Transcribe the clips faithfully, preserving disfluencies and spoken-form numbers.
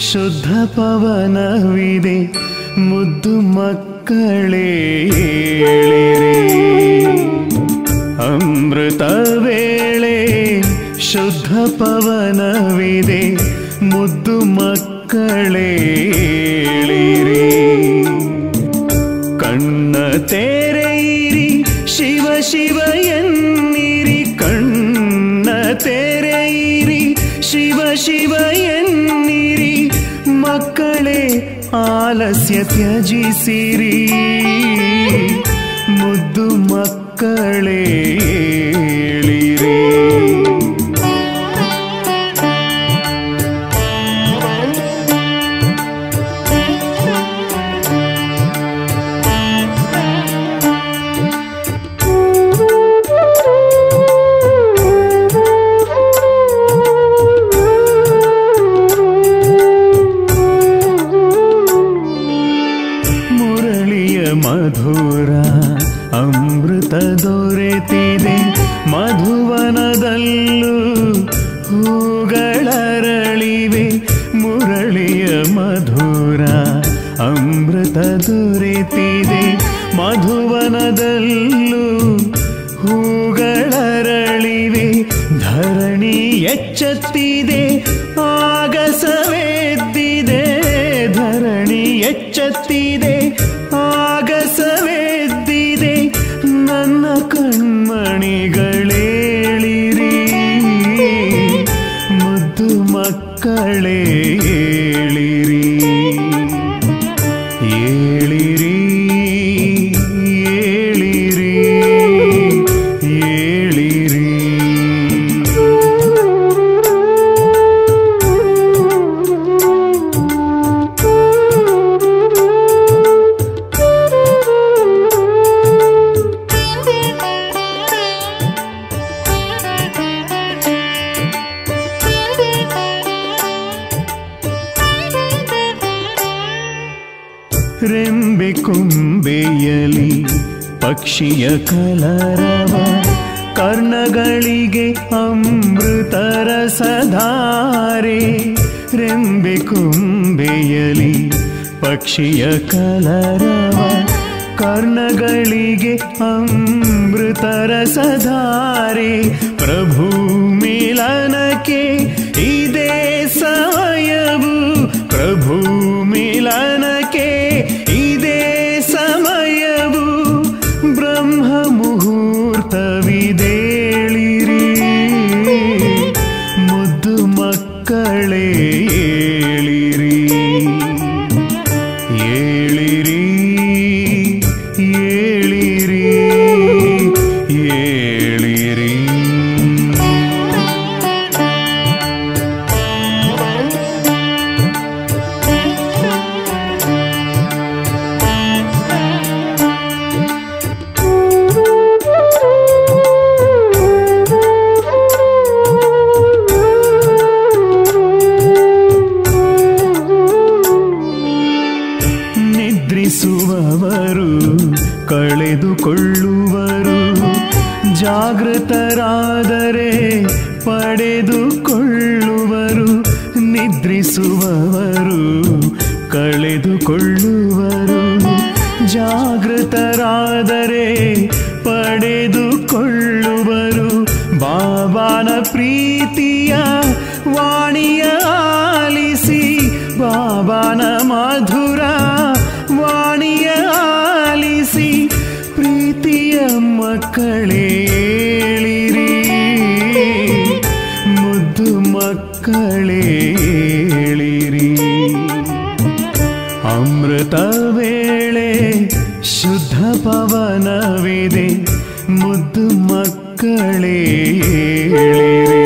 ಶುದ್ಧ ಪವನವಿದೆ ಮುದ್ದು ಮಕ್ಕಳೇ ಏಳಿರಿ. ಅಮೃತ ವೇಳೆ ಶುದ್ಧ ಪವನವಿದೆ ಮುದ್ದು ಮಕ್ಕಳೇ ಏಳಿರಿ. ಕಣ್ಣ ತೆರೆಯಿರಿ ಶಿವ ಶಿವ ಎನ್ನಿರಿ, ಕಣ್ಣ ತೆರೆಯಿರಿ ಶಿವ ಶಿವ ಎನ್ನಿರಿ. ಮಕ್ಕಳೇ ಆಲಸ್ಯ ತ್ಯಜಿಸಿರಿ, ಮುದ್ದು ಮಕ್ಕಳೇ ಏಳಿರಿ. ಮಧುರ ಅಮೃತ ದೊರೆತಿದೆ ಮಧುವನದಲ್ಲೂ ಹೂಗಳರಳಿವೆ. ಮುರಳಿಯ ಮಧುರ ಅಮೃತ ದೊರೆತಿದೆ ಮಧುವನದಲ್ಲೂ ಹೂಗಳರಳಿವೆ. ಧರಣಿ ಎಚ್ಚತ್ತಿದೆ ಆಗಸವೆದ್ದಿದೆ, ಧರಣಿ ಎಚ್ಚತ್ತಿದೆ ಆಗಸವೆದ್ದಿದೆ. ನನ್ನ ಕಣ್ಮಣಿಗಳೇಳಿರಿ, ಮುದ್ದು ಮಕ್ಕಳೇ ಏಳಿರಿ. ಏಳಿರಿ ಏಳಿರಿ ಏಳಿರಿ. ರೆಂಬೆ ಕೊಂಬೆಯಲಿ ಪಕ್ಷಿಯ ಕಲರವ, ಕರ್ಣಗಳಿಗೆ ಅಮೃತ ರಸಧಾರೆ. ರೆಂಬೆ ಕೊಂಬೆಯಲಿ ಪಕ್ಷಿಯ ಕಲರವ, ಕರ್ಣಗಳಿಗೆ ಅಮೃತ ರಸಧಾರೆ. ಪ್ರಭು ಮಿಲನಕ್ಕೆ ಇದೇ ಸಮಯವು, ಪ್ರಭು ಮಿಲನಕ್ಕೆ ಇದೇ ಸಮಯವು. ಬ್ರಹ್ಮ ಮುಹೂರ್ತವಿದೇಳಿರಿ, ಮುದ್ದು ಮಕ್ಕಳೇ ಏಳಿರಿ. ಏಳಿರಿ ಏಳಿರಿ ಏಳಿರಿ. ನಿದ್ರಿಸುವವರು ಕಳೆದುಕೊಳ್ಳುವರು, ಜಾಗೃತರಾದರೆ ಪಡೆದುಕೊಳ್ಳುವರು. ನಿದ್ರಿಸುವವರು ಕಳೆದುಕೊಳ್ಳುವರು, ಜಾಗೃತರಾದರೆ ಪಡೆದುಕೊಳ್ಳುವರು. ಬಾಬಾನ ಪ್ರೀತಿಯ ವಾಣಿಯ ಆಲಿಸಿ, ಬಾಬಾನ ಮಧುರ ವಾಣಿಯ ಆಲಿಸಿ. ಪ್ರೀತಿಯ ಮಕ್ಕಳೇ ಏಳಿರಿ, ಮುದ್ದು ಮಕ್ಕಳೇ ಏಳಿರಿ. ಅಮೃತ ವೇಳೆ ಶುದ್ಧ ಪವನವಿದೆ ಮುದ್ದು ಮಕ್ಕಳೇ ಏಳಿರಿ.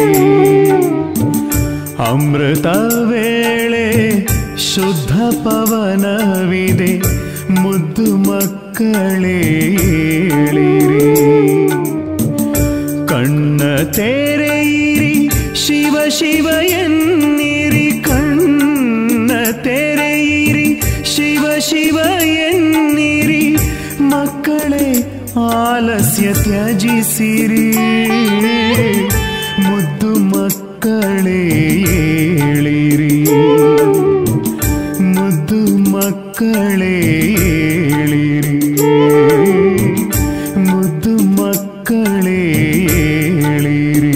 ಅಮೃತ ವೇಳೆ ಶುದ್ಧ ಪವನವಿದೆ ಮುದ್ದು ಮಕ್ಕಳೇ ಏಳಿರಿ. ಕಣ್ಣ ತೆರೆಯಿರಿ ಶಿವ ಶಿವ ಎನ್ನಿರಿ, ಕಣ್ಣ ತೆರೆಯಿರಿ ಶಿವ ಶಿವ ಎನ್ನಿರಿ. ಮಕ್ಕಳೇ ಆಲಸ್ಯ ತ್ಯಜಿಸಿರಿ, ಮುದ್ದು ಮಕ್ಕಳೇ ಏಳಿರಿ. ಮುದ್ದು ಮಕ್ಕಳೇ ಏಳಿರಿ,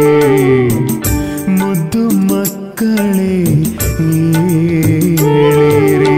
ಮುದ್ದು ಮಕ್ಕಳೇ ಏಳಿರಿ.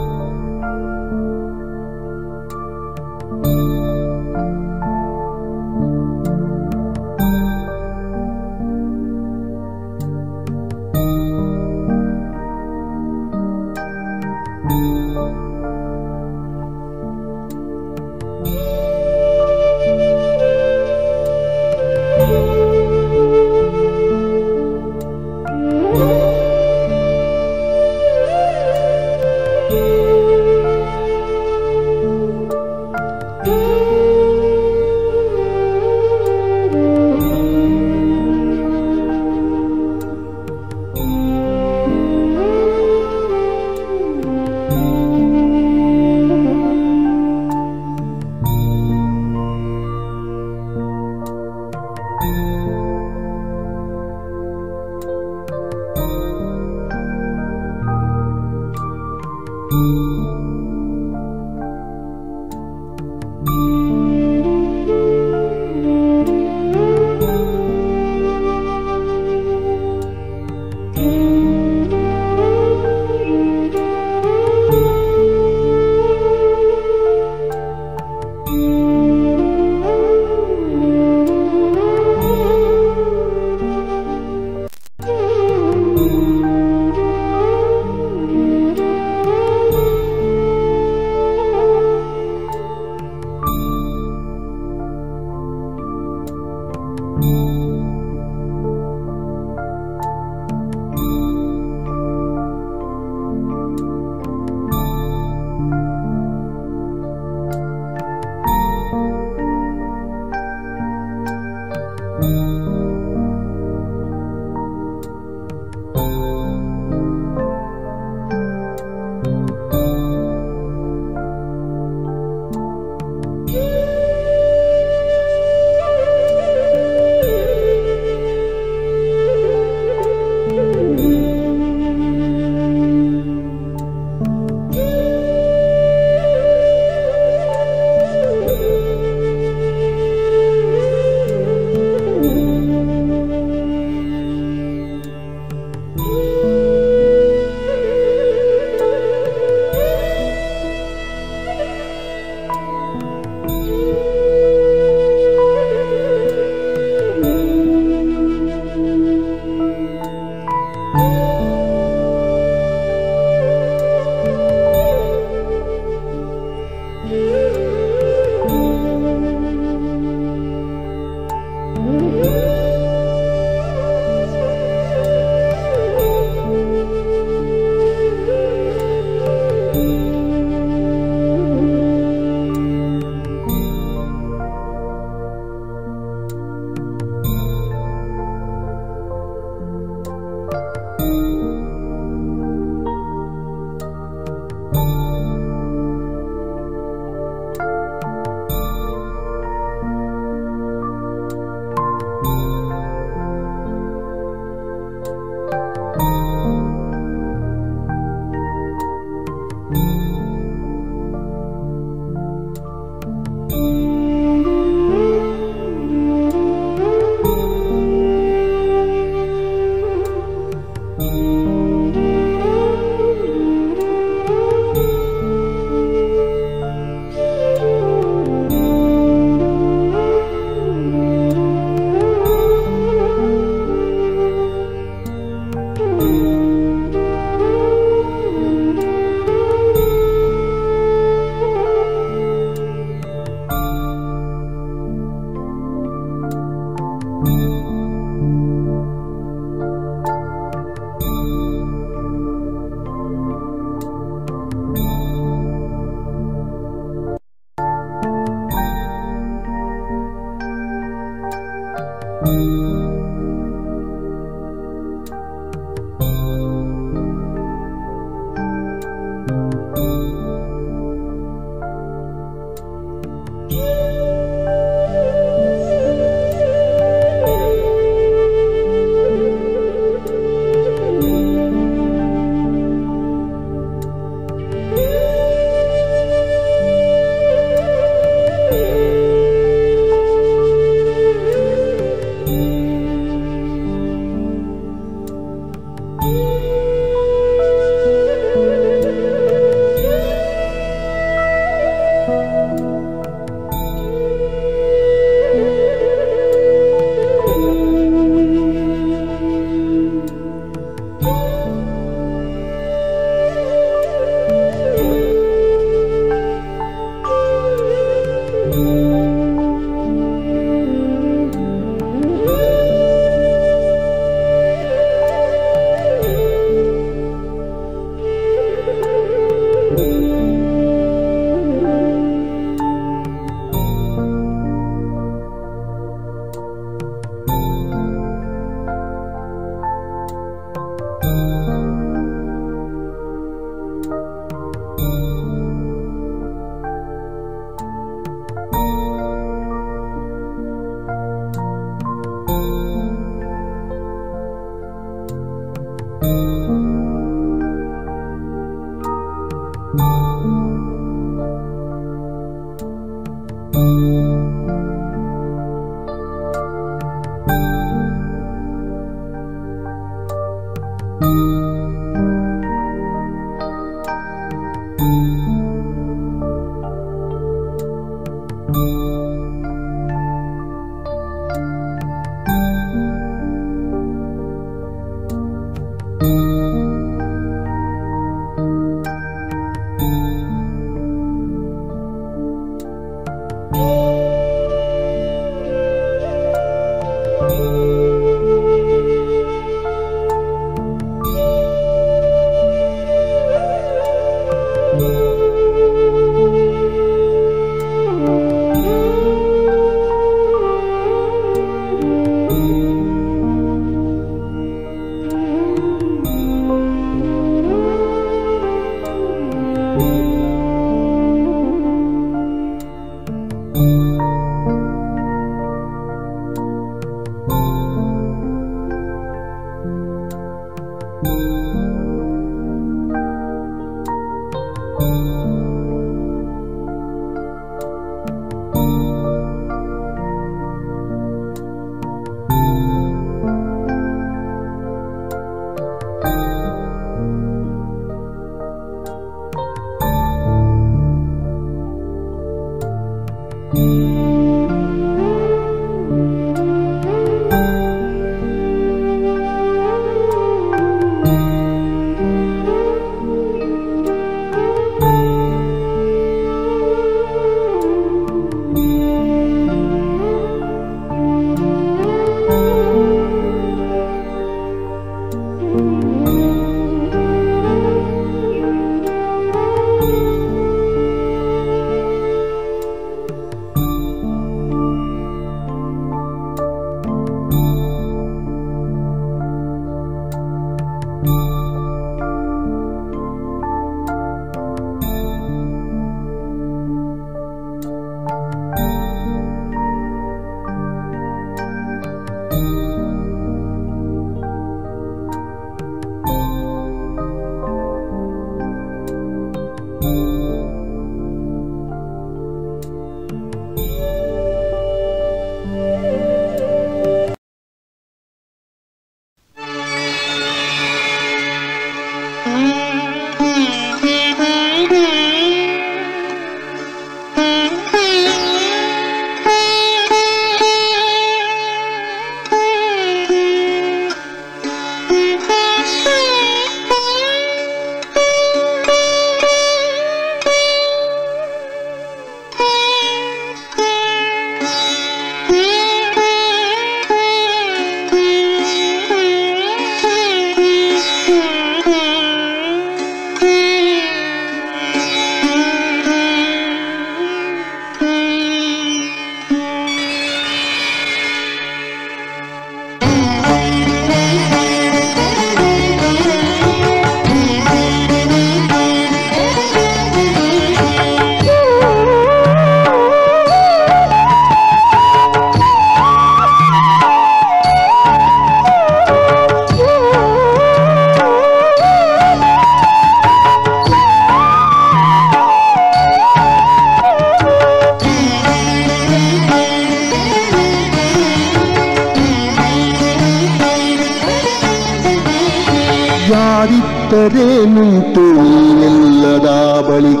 ಯಾರಿದ್ದರೇನುಂಟು ನೀನೆಲ್ಲದ ಬಳಿಕ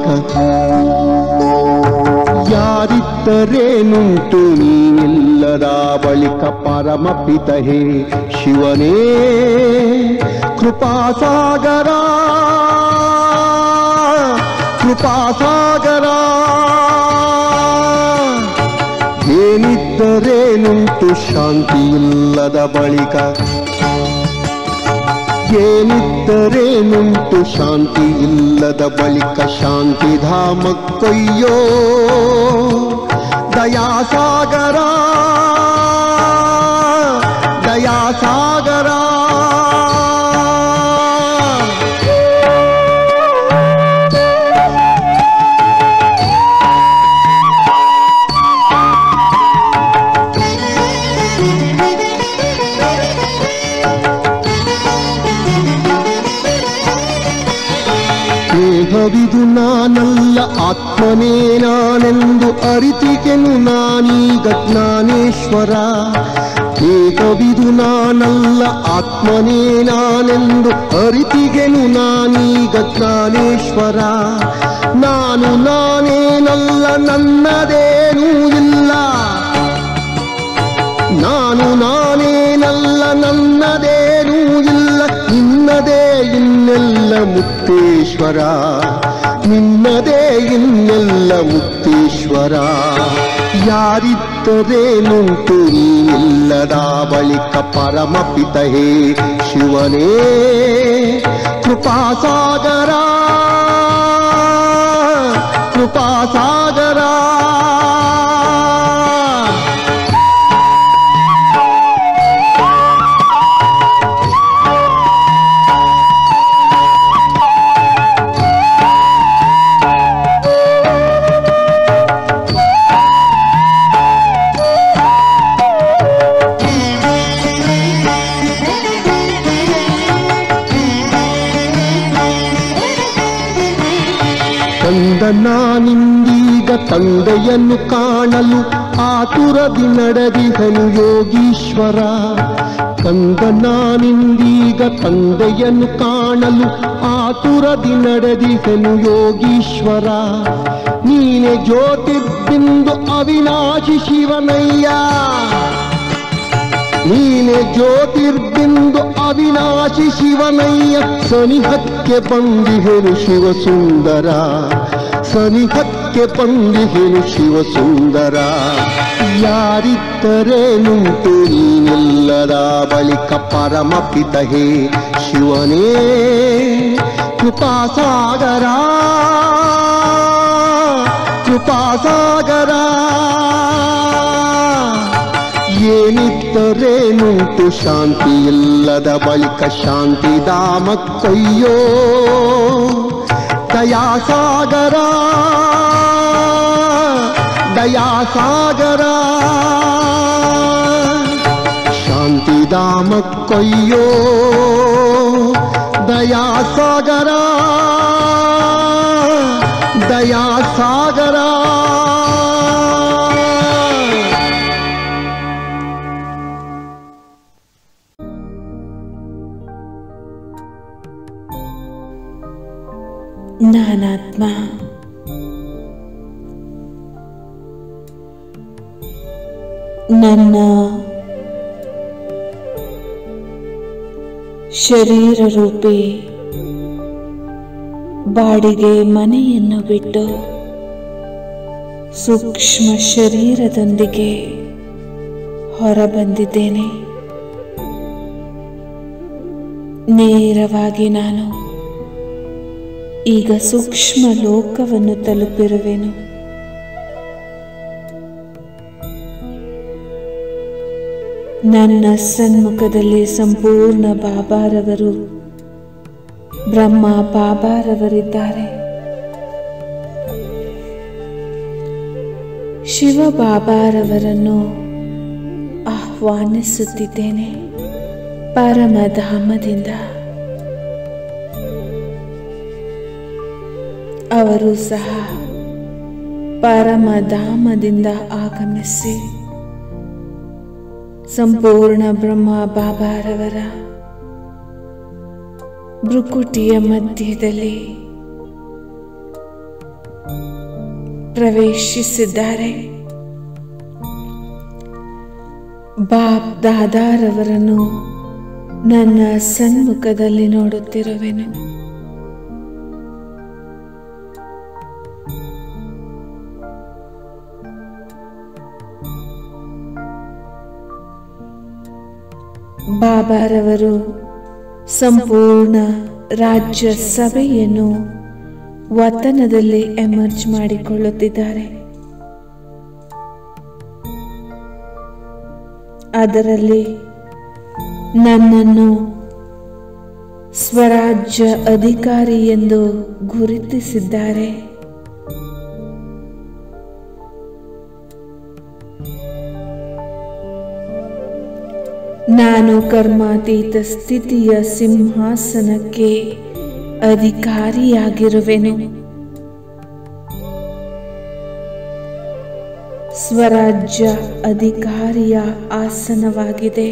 ಯಾರಿದ್ದರೇನುಂಟು ನೀನೆಲ್ಲದ ಬಳಿಕ ಪರಮಪಿತ ಹೇ ಶಿವನೇ ಕೃಪಾಸಾಗರ ಕೃಪಾಸಾಗರ ಏನಿದ್ದರೇನುಂಟು ಶಾಂತಿಯಿಲ್ಲದ ಬಳಿಕ ಏನಿದ್ದರೇನುಂಟು ಶಾಂತಿ ಇಲ್ಲದ ಬಳಿಕ ಶಾಂತಿಧಾಮಕ್ಕೊಯ್ಯೋ ದಯಾಸಾಗರ ದಯಾಸಾಗರ ದೇಹವಿದು ನಾನಲ್ಲ ಆತ್ಮನೇ ನಾನೆಂದು ಅರಿತಿಗೆನು ನಾನೀಗ ಜ್ಞಾನೇಶ್ವರ ದೇಹವಿದು ನಾನಲ್ಲ ಆತ್ಮನೇ ನಾನೆಂದು ಅರಿತಿಗೆನು ನಾನೀಗ ಜ್ಞಾನೇಶ್ವರ ನಾನು ನಾನೇನಲ್ಲ ನನ್ನದೇನೂ ಇಲ್ಲ ನಾನು ನಾನೇನಲ್ಲ ನನ್ನದೇನೂ ಇಲ್ಲ ನಿನ್ನದೇ ಇನ್ನೆಲ್ಲ ಮುಕ್ತೇಶ್ವರ ನಿನ್ನದೇ ಇನ್ನೆಲ್ಲ ಮುಕ್ತೇಶ್ವರ ಯಾರಿದ್ದ ಯಾರಿದ್ದರೇನುಂಟು ನೀನಿಲ್ಲದ ಬಳಿಕ ಪರಮಪಿತ ಹೇ ಶಿವನೇ ಕೃಪಾಸಾಗರ ಕೃಪಾಸಾಗರ ನಾನಿಂದೀಗ ತಂದೆಯನ್ನು ಕಾಣಲು ಆತುರದಿ ನಡೆದಿಹನು ಯೋಗೀಶ್ವರ ಕಂದ ನಾನಿಂದೀಗ ತಂದೆಯನ್ನು ಕಾಣಲು ಆತುರದಿ ನಡೆದಿಹನು ಯೋಗೀಶ್ವರ ನೀನೆ ಜ್ಯೋತಿರ್ಬಿಂದು ಅವಿನಾಶಿ ಶಿವನಯ್ಯ ನೀನೆ ಜ್ಯೋತಿರ್ಬಿಂದು ಅವಿನಾಶಿ ಶಿವನಯ್ಯ ಸನಿಹಕ್ಕೆ ಬಂದಿಹೆನು ಶಿವಸುಂದರ ಸನಿಹಕ್ಕೆ ಬಂದಿಹೆನು ಶಿವಸುಂದರ ಯಾರಿದ್ದರೇನುಂಟು ನೀನಿಲ್ಲದ ಬಳಿಕ ಪರಮಪಿತ ಹೇ ಶಿವನೇ ಕೃಪಾಸಾಗರ ಕೃಪಾಸಾಗರ ಏನಿದ್ದರೇನುಂಟು ಶಾಂತಿಯಿಲ್ಲದ ಬಳಿಕ ಶಾಂತಿಧಾಮಕ್ಕೊಯ್ಯೋ ದಯಾಸಾಗರ ದಯಾಸಾಗರ ಶಾಂತಿಧಾಮಕ್ಕೊಯ್ಯೋ ದಯಾಸಾಗರ ದಯಾಸಾಗರ ನಾನಾತ್ಮ ನನ್ನ ಶರೀರ ರೂಪಿ ಬಾಡಿಗೆ ಮನೆಯನ್ನು ಬಿಟ್ಟು ಸೂಕ್ಷ್ಮ ಶರೀರದೊಂದಿಗೆ ಹೊರಬಂದಿದ್ದೇನೆ. ನೇರವಾಗಿ ನಾನು ಈಗ ಸೂಕ್ಷ್ಮ ಲೋಕವನ್ನು ತಲುಪಿರುವೆನು. ನನ್ನ ಸನ್ಮುಖದಲ್ಲಿ ಸಂಪೂರ್ಣ ಬಾಬಾರವರು ಬ್ರಹ್ಮ ಬಾಬಾರವರಿದ್ದಾರೆ. ಶಿವ ಬಾಬಾರವರನ್ನು ಆಹ್ವಾನಿಸುತ್ತಿದ್ದೇನೆ ಪರಮಧಾಮದಿಂದ. ಅವರು ಸಹ ಪರಮಧಾಮದಿಂದ ಆಗಮಿಸಿ ಸಂಪೂರ್ಣ ಬ್ರಹ್ಮ ಬಾಬಾರವರ ಭ್ರುಕುಟಿಯ ಮಧ್ಯದಲ್ಲಿ ಪ್ರವೇಶಿಸಿದ್ದಾರೆ. ಬಾಬ್ ದಾದಾರವರನ್ನು ನನ್ನ ಸನ್ಮುಖದಲ್ಲಿ ನೋಡುತ್ತಿರುವೆನು. ಬಾಬಾರವರು ಸಂಪೂರ್ಣ ರಾಜ್ಯ ಸಭೆಯನ್ನು ವತನದಲ್ಲಿ ಎಮರ್ಜ್ ಮಾಡಿಕೊಳ್ಳುತ್ತಿದ್ದಾರೆ. ಅದರಲ್ಲಿ ನನ್ನನ್ನು ಸ್ವರಾಜ್ಯ ಅಧಿಕಾರಿ ಎಂದು ಗುರುತಿಸಿದ್ದಾರೆ. ನಾನು ಕರ್ಮಾತೀತ ಸ್ಥಿತಿಯ ಸಿಂಹಾಸನಕ್ಕೆ ಅಧಿಕಾರಿಯಾಗಿರುವೆನು. ಸ್ವರಾಜ್ಯ ಅಧಿಕಾರಿಯ ಆಸನವಾಗಿದೆ,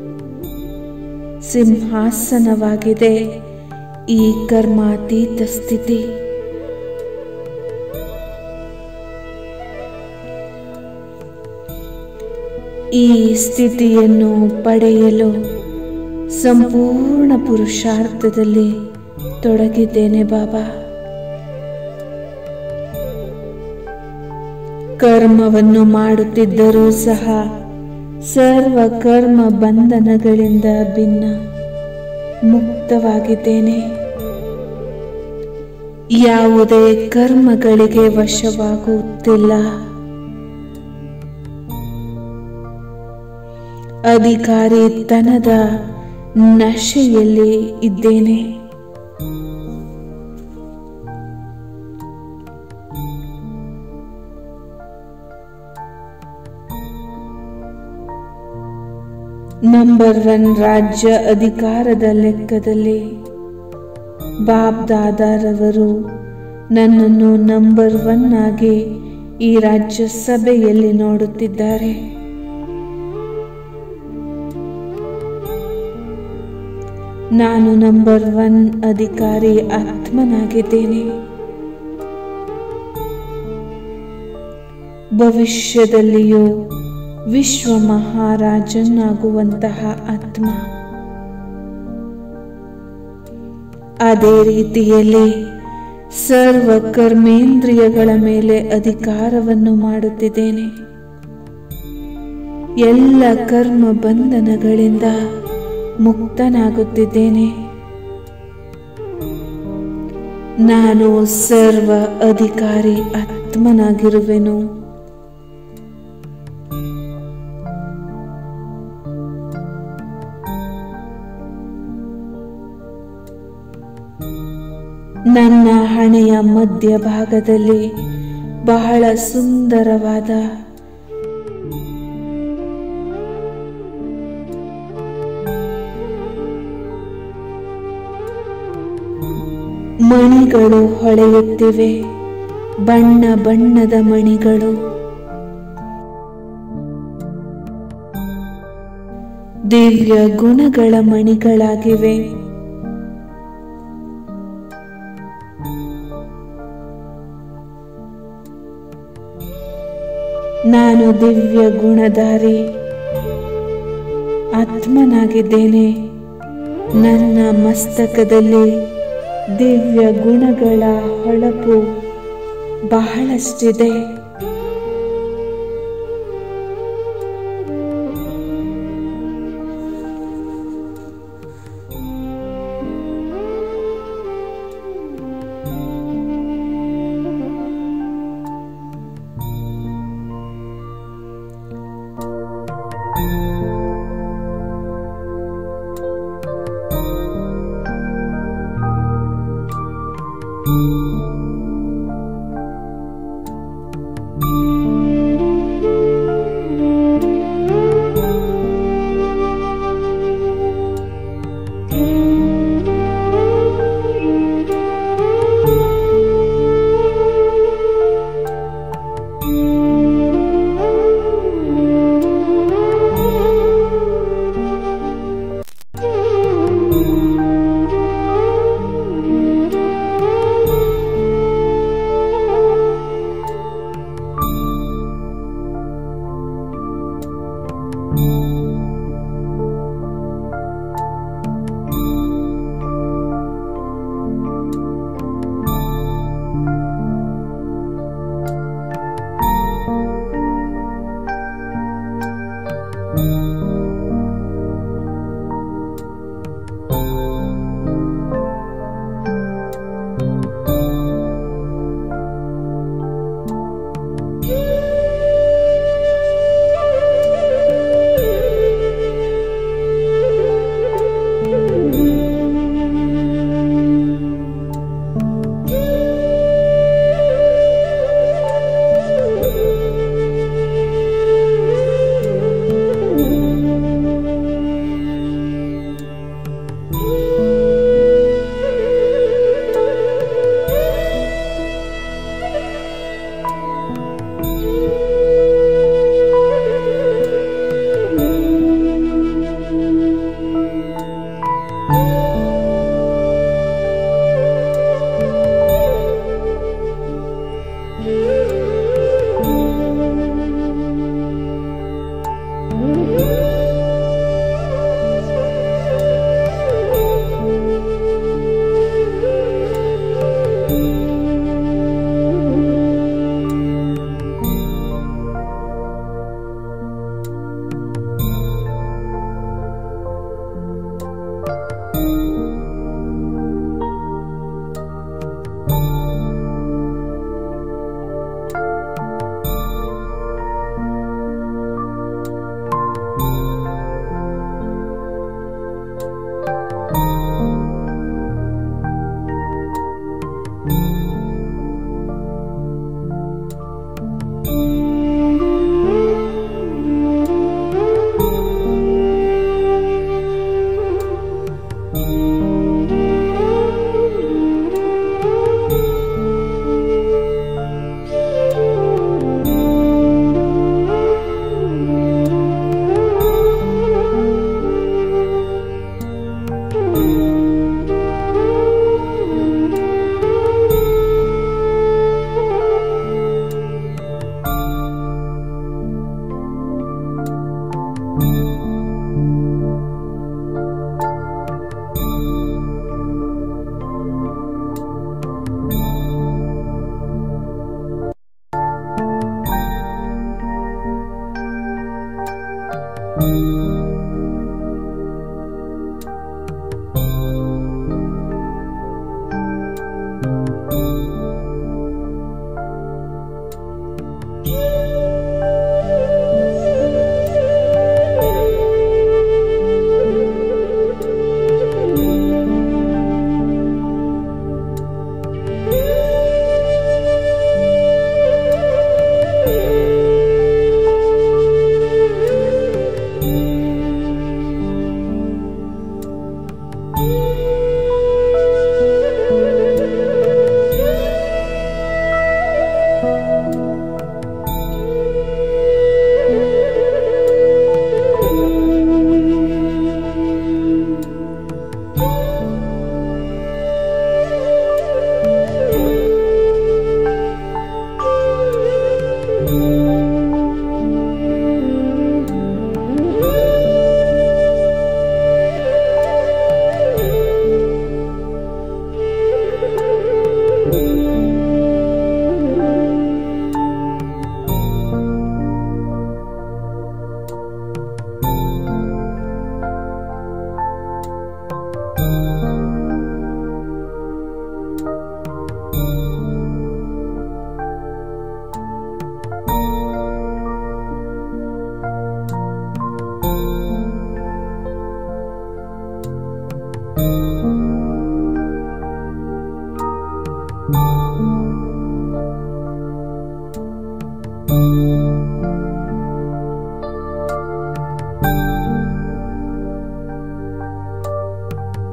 ಸಿಂಹಾಸನವಾಗಿದೆ ಈ ಕರ್ಮಾತೀತ ಸ್ಥಿತಿ. ಈ ಸ್ಥಿತಿಯನ್ನು ಪಡೆಯಲು ಸಂಪೂರ್ಣ ಪುರುಷಾರ್ಥದಲ್ಲಿ ತೊಡಗಿದ್ದೇನೆ ಬಾಬಾ. ಕರ್ಮವನ್ನು ಮಾಡುತ್ತಿದ್ದರೂ ಸಹ ಸರ್ವ ಕರ್ಮ ಬಂಧನಗಳಿಂದ ಭಿನ್ನ ಮುಕ್ತವಾಗಿದ್ದೇನೆ. ಯಾವುದೇ ಕರ್ಮಗಳಿಗೆ ವಶವಾಗುತ್ತಿಲ್ಲ. ಅಧಿಕಾರಿತನದ ನಶೆಯಲ್ಲಿ ಇದ್ದೇನೆ. ನಂಬರ್ ಒನ್ ರಾಜ್ಯ ಅಧಿಕಾರದ ಲೆಕ್ಕದಲ್ಲಿ ಬಾಬ್ ದಾದಾರವರು ನನ್ನನ್ನು ನಂಬರ್ ಒನ್ ಆಗಿ ಈ ರಾಜ್ಯ ಸಭೆಯಲ್ಲಿ ನೋಡುತ್ತಿದ್ದಾರೆ. ನಾನು ನಂಬರ್ ಒನ್ ಅಧಿಕಾರಿ ಆತ್ಮನಾಗಿದ್ದೇನೆ. ಭವಿಷ್ಯದಲ್ಲಿಯೂ ವಿಶ್ವ ಮಹಾರಾಜನಾಗುವಂತಹ ಆತ್ಮ. ಅದೇ ರೀತಿಯಲ್ಲಿ ಸರ್ವ ಕರ್ಮೇಂದ್ರಿಯಗಳ ಮೇಲೆ ಅಧಿಕಾರವನ್ನು ಮಾಡುತ್ತಿದ್ದೇನೆ. ಎಲ್ಲ ಕರ್ಮ ಬಂಧನಗಳಿಂದ ಮುಕ್ತನಾಗುತ್ತಿದ್ದೇನೆ. ನಾನು ಸರ್ವ ಅಧಿಕಾರಿ ಆತ್ಮನಾಗಿರುವೆನು. ನನ್ನ ಹಣೆಯ ಮಧ್ಯಭಾಗದಲ್ಲಿ ಬಹಳ ಸುಂದರವಾದ ಮಣಿಗಳು ಹೊಳೆಯುತ್ತಿವೆ. ಬಣ್ಣ ಬಣ್ಣದ ಮಣಿಗಳು. ದಿವ್ಯ ಗುಣಗಳ ಮಣಿಗಳಾಗಿವೆ. ನಾನು ದಿವ್ಯ ಗುಣಧಾರಿ ಆತ್ಮನಾಗಿದ್ದೇನೆ. ನನ್ನ ಮಸ್ತಕದಲ್ಲಿ ದಿವ್ಯ ಗುಣಗಳ ಹೊಳಪು ಬಹಳಷ್ಟಿದೆ.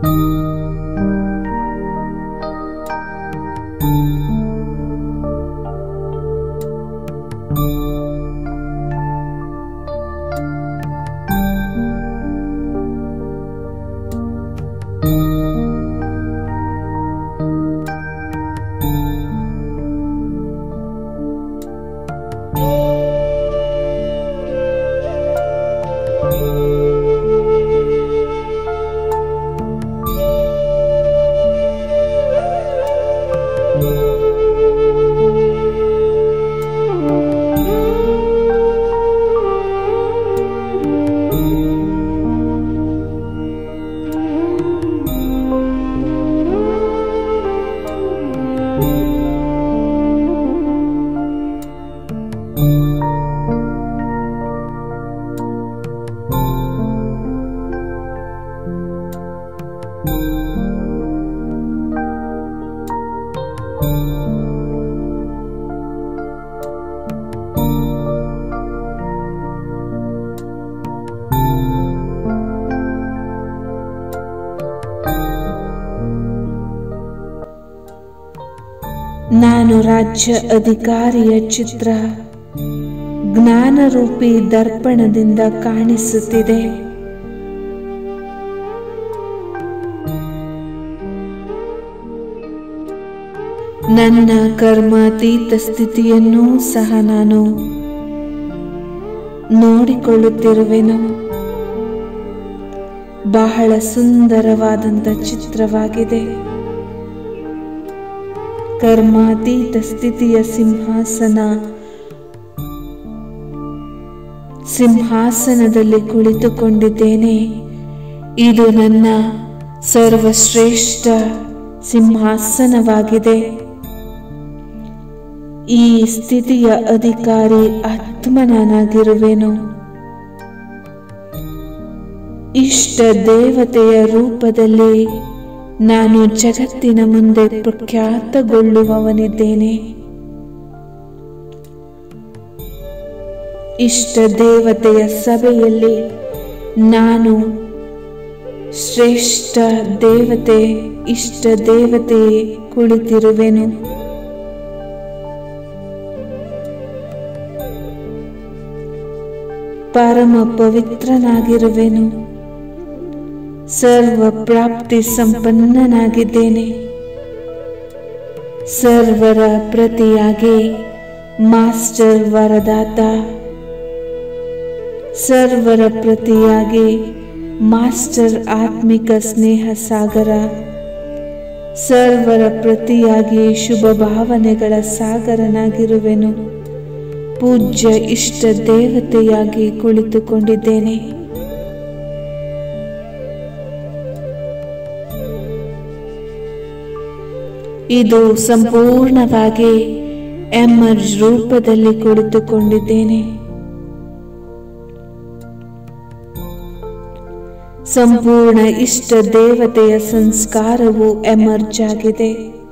ನಾನು ರಾಜ್ಯ ಅಧಿಕಾರಿಯ ಚಿತ್ರ ಜ್ಞಾನರೂಪಿ ದರ್ಪಣದಿಂದ ಕಾಣಿಸುತ್ತಿದೆ. ನನ್ನ ಕರ್ಮಾತೀತ ಸ್ಥಿತಿಯನ್ನೂ ಸಹ ನಾನು ನೋಡಿಕೊಳ್ಳುತ್ತಿರುವೆನು. ಬಹಳ ಸುಂದರವಾದಂಥ ಚಿತ್ರವಾಗಿದೆ. ಕರ್ಮಾತೀತ ಸ್ಥಿತಿಯ ಸಿಂಹಾಸನ ಸಿಂಹಾಸನದಲ್ಲಿ ಕುಳಿತುಕೊಂಡಿದ್ದೇನೆ. ಇದು ನನ್ನ ಸರ್ವಶ್ರೇಷ್ಠ ಸಿಂಹಾಸನವಾಗಿದೆ. ಈ ಸ್ಥಿತಿಯ ಅಧಿಕಾರಿ ಆತ್ಮ ನಾನಾಗಿರುವೆನು. ಇಷ್ಟ ದೇವತೆಯ ರೂಪದಲ್ಲಿ ನಾನು ಜಗತ್ತಿನ ಮುಂದೆ ಪ್ರಖ್ಯಾತಗೊಳ್ಳುವವನಿದ್ದೇನೆ. ಇಷ್ಟ ದೇವತೆಯ ಸಭೆಯಲ್ಲಿ ನಾನು ಶ್ರೇಷ್ಠ ದೇವತೆ, ಇಷ್ಟ ದೇವತೆ ಕುಳಿತಿರುವೆನು. ಪರಮ ಪವಿತ್ರನಾಗಿರುವೆನು. ಸರ್ವ ಪ್ರಾಪ್ತಿ ಸಂಪನ್ನನಾಗಿದ್ದೇನೆ. ಸರ್ವರ ಪ್ರತಿಯಾಗಿ ಮಾಸ್ಟರ್ ವರದಾತ, ಸರ್ವರ ಪ್ರತಿಯಾಗಿ ಮಾಸ್ಟರ್ ಆತ್ಮಿಕ ಸ್ನೇಹ ಸಾಗರ, ಸರ್ವರ ಪ್ರತಿಯಾಗಿ ಶುಭ ಭಾವನೆಗಳ ಸಾಗರನಾಗಿರುವೆನು. ಪೂಜ್ಯ ಇಷ್ಟ ದೇವತೆಯಾಗಿ ಕುಳಿತುಕೊಂಡಿದ್ದೇನೆ. ಇದು ಸಂಪೂರ್ಣವಾಗಿ ಎಮರ್ಜ್ ರೂಪದಲ್ಲಿ ಕುಳಿತುಕೊಂಡಿದ್ದೇನೆ. ಸಂಪೂರ್ಣ ಇಷ್ಟ ದೇವತೆಯ ಸಂಸ್ಕಾರವು ಎಮರ್ಜ್ ಆಗಿದೆ.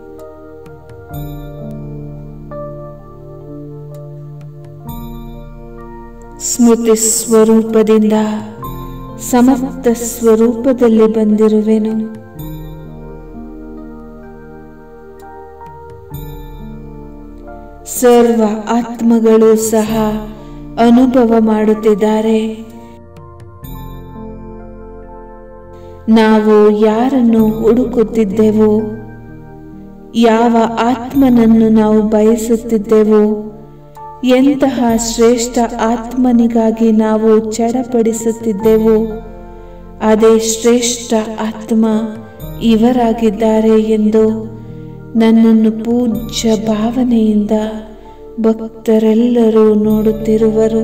ಸ್ಮೃತಿ ಸ್ವರೂಪದಿಂದ ಸಮರ್ಥ ಸ್ವರೂಪದಲ್ಲಿ ಬಂದಿರುವೆನು. ಸರ್ವ ಆತ್ಮಗಳು ಸಹ ಅನುಭವ ಮಾಡುತ್ತಿದ್ದಾರೆ. ನಾವು ಯಾರನ್ನು ಹುಡುಕುತ್ತಿದ್ದೆವೋ, ಯಾವ ಆತ್ಮನನ್ನು ನಾವು ಬಯಸುತ್ತಿದ್ದೆವೋ, ಎಂತಹ ಶ್ರೇಷ್ಠ ಆತ್ಮನಿಗಾಗಿ ನಾವು ಚಡಪಡಿಸುತ್ತಿದ್ದೆವೋ, ಅದೇ ಶ್ರೇಷ್ಠ ಆತ್ಮ ಇವರಾಗಿದ್ದಾರೆ ಎಂದು ನನ್ನನ್ನು ಪೂಜ್ಯ ಭಾವನೆಯಿಂದ ಭಕ್ತರೆಲ್ಲರೂ ನೋಡುತ್ತಿರುವರು.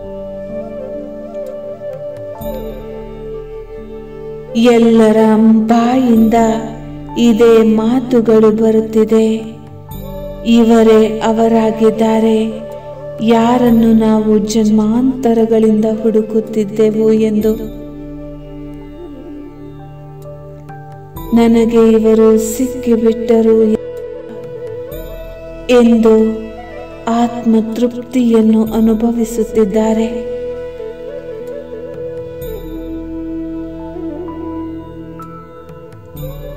ಎಲ್ಲರ ಬಾಯಿಂದ ಇದೇ ಮಾತುಗಳು ಬರುತ್ತಿದೆ. ಇವರೇ ಅವರಾಗಿದ್ದಾರೆ, ಯಾರನ್ನು ನಾವು ಜನ್ಮಾಂತರಗಳಿಂದ ಹುಡುಕುತ್ತಿದ್ದೆವು ಎಂದು. ನನಗೆ ಇವರು ಸಿಕ್ಕಿಬಿಟ್ಟರು ಎಂದು ಆತ್ಮ ತೃಪ್ತಿಯನ್ನು ಅನುಭವಿಸುತ್ತಿದ್ದಾರೆ.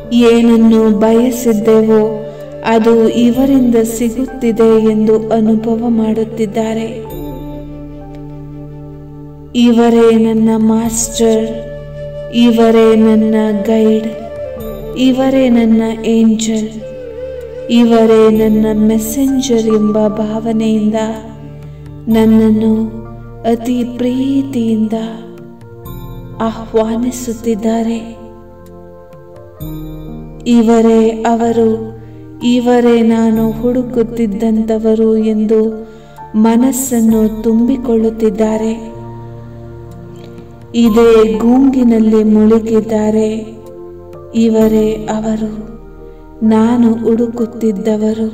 ಏನನ್ನು ಬಯಸಿದ್ದೆವೋ ಅದು ಇವರಿಂದ ಸಿಗುತ್ತಿದೆ ಎಂದು ಅನುಭವ ಮಾಡುತ್ತಿದ್ದಾರೆ. ಇವರೇ ನನ್ನ ಮಾಸ್ಟರ್, ಇವರೇ ನನ್ನ ಗೈಡ್, ಇವರೇ ನನ್ನ ಏಂಜಲ್, ಇವರೇ ನನ್ನ ಮೆಸೆಂಜರ್ ಎಂಬ ಭಾವನೆಯಿಂದ ನನ್ನನ್ನು ಅತಿ ಪ್ರೀತಿಯಿಂದ ಆಹ್ವಾನಿಸುತ್ತಿದ್ದಾರೆ. ಇವರೇ ಅವರು, ಇವರೇ ನಾನು ಹುಡುಕುತ್ತಿದ್ದಂಥವರು ಎಂದು ಮನಸ್ಸನ್ನು ತುಂಬಿಕೊಳ್ಳುತ್ತಿದ್ದಾರೆ. ಇದೇ ಗೂಂಗಿನಲ್ಲಿ ಮುಳುಗಿದ್ದಾರೆ. ಇವರೇ ಅವರು, ನಾನು ಹುಡುಕುತ್ತಿದ್ದವರು,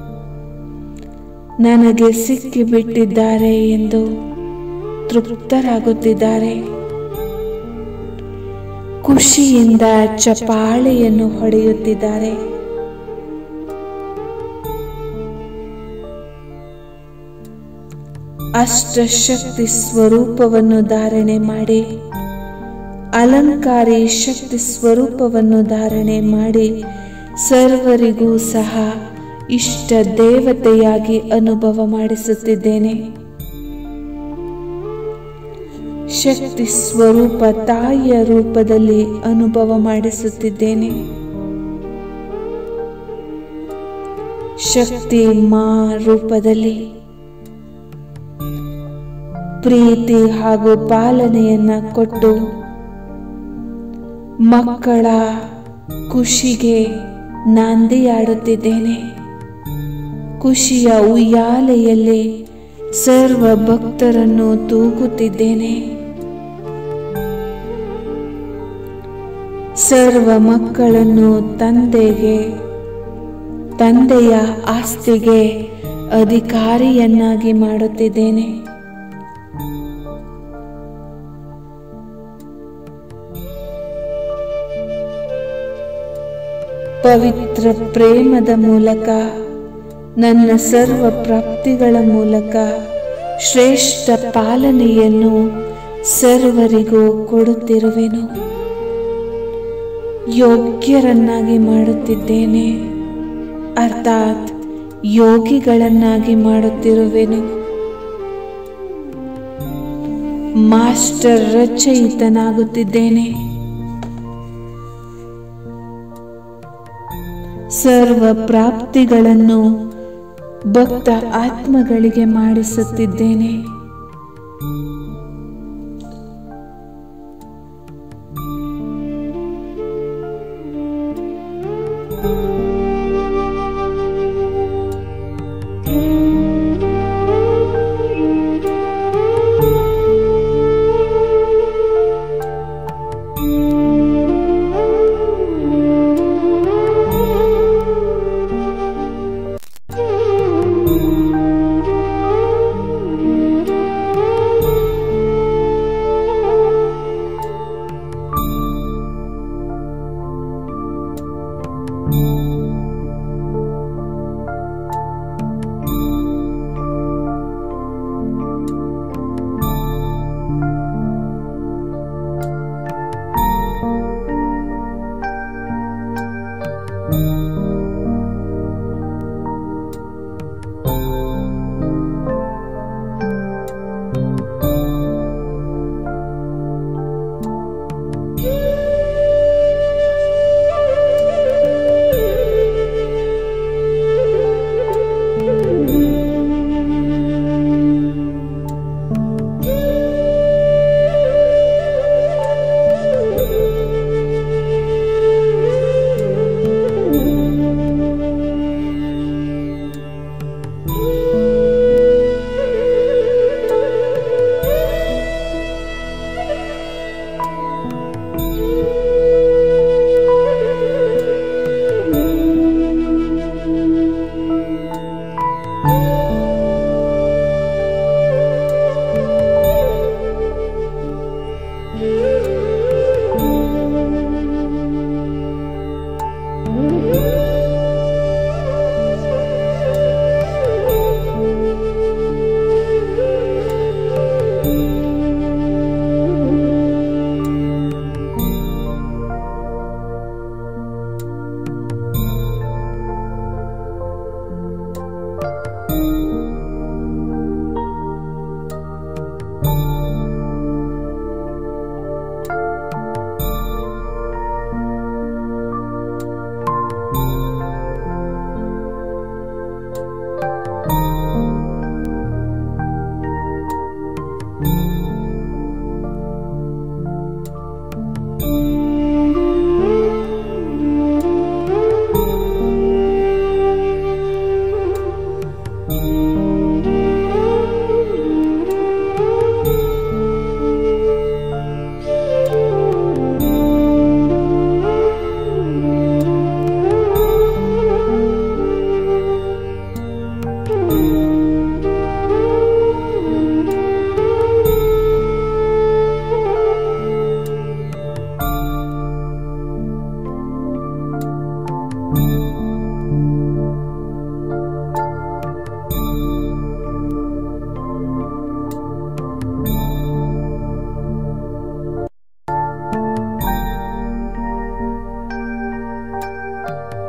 ನನಗೆ ಸಿಕ್ಕಿಬಿಟ್ಟಿದ್ದಾರೆ ಎಂದು ತೃಪ್ತರಾಗುತ್ತಿದ್ದಾರೆ. ಖುಷಿಯಿಂದ ಚಪಾಳೆಯನ್ನು ಹೊಡೆಯುತ್ತಿದ್ದಾರೆ. ಅಷ್ಟಶಕ್ತಿ ಸ್ವರೂಪವನ್ನು ಧಾರಣೆ ಮಾಡಿ, ಅಲಂಕಾರಿ ಶಕ್ತಿ ಸ್ವರೂಪವನ್ನು ಧಾರಣೆ ಮಾಡಿ ಸರ್ವರಿಗೂ ಸಹ ಇಷ್ಟ ದೇವತೆಯಾಗಿ ಅನುಭವ ಮಾಡಿಸುತ್ತಿದ್ದೇನೆ. ಶಕ್ತಿ ಸ್ವರೂಪ ತಾಯಿಯ ರೂಪದಲ್ಲಿ ಅನುಭವ ಮಾಡಿಸುತ್ತಿದ್ದೇನೆ. ಶಕ್ತಿ ಮಾ ರೂಪದಲ್ಲಿ ಪ್ರೀತಿ ಹಾಗೂ ಪಾಲನೆಯನ್ನ ಕೊಟ್ಟು ಮಕ್ಕಳ ಖುಷಿಗೆ ನಾಂದಿಯಾಡುತ್ತಿದ್ದೇನೆ. ಖುಷಿಯ ಉಯ್ಯಾಲೆಯಲ್ಲಿ ಸರ್ವ ಭಕ್ತರನ್ನು ತೂಗುತ್ತಿದ್ದೇನೆ. ಸರ್ವ ಮಕ್ಕಳನ್ನು ತಂದೆಗೆ, ತಂದೆಯ ಆಸ್ತಿಗೆ ಅಧಿಕಾರಿಯನ್ನಾಗಿ ಮಾಡುತ್ತಿದ್ದೇನೆ. ಪವಿತ್ರ ಪ್ರೇಮದ ಮೂಲಕ, ನನ್ನ ಸರ್ವ ಪ್ರಾಪ್ತಿಗಳ ಮೂಲಕ ಶ್ರೇಷ್ಠ ಪಾಲನೆಯನ್ನು ಸರ್ವರಿಗೂ ಕೊಡುತ್ತಿರುವೆನು. ಯೋಗ್ಯರನ್ನಾಗಿ ಮಾಡುತ್ತಿದ್ದೇನೆ, ಅರ್ಥಾತ್ ಯೋಗಿಗಳನ್ನಾಗಿ ಮಾಡುತ್ತಿರುವೆನು. ಮಾಸ್ಟರ್ ರಚಯಿತನಾಗುತ್ತಿದ್ದೇನೆ. ಸರ್ವ ಪ್ರಾಪ್ತಿಗಳನ್ನು ಭಕ್ತ ಆತ್ಮಗಳಿಗೆ ಮಾಡಿಸುತ್ತಿದ್ದೇನೆ. you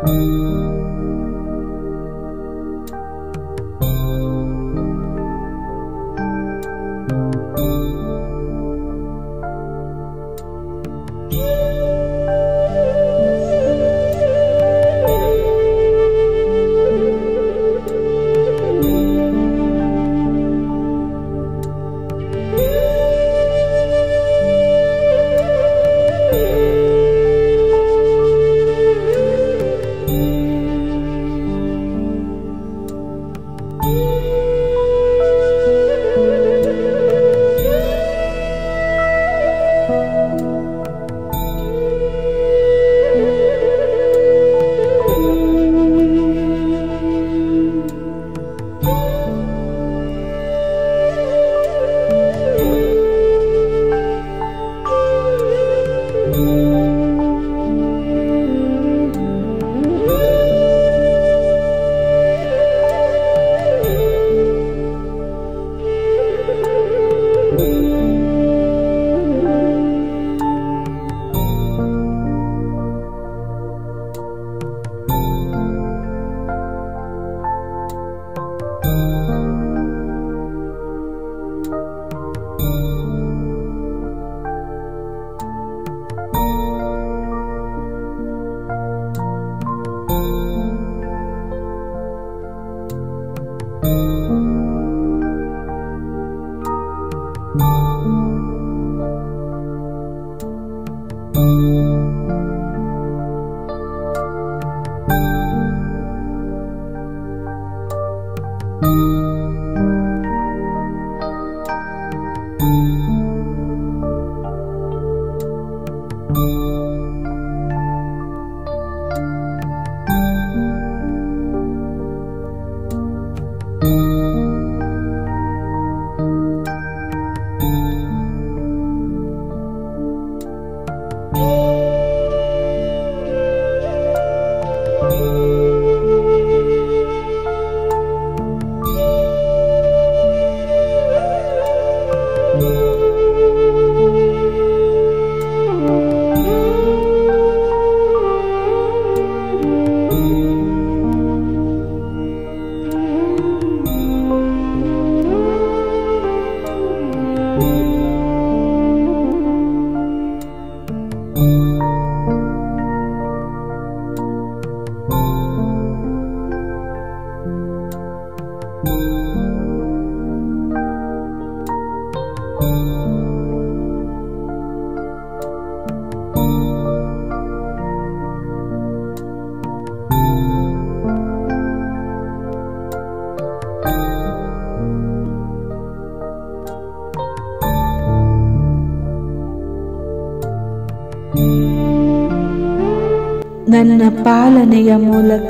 ನನ್ನ ಪಾಲನೆಯ ಮೂಲಕ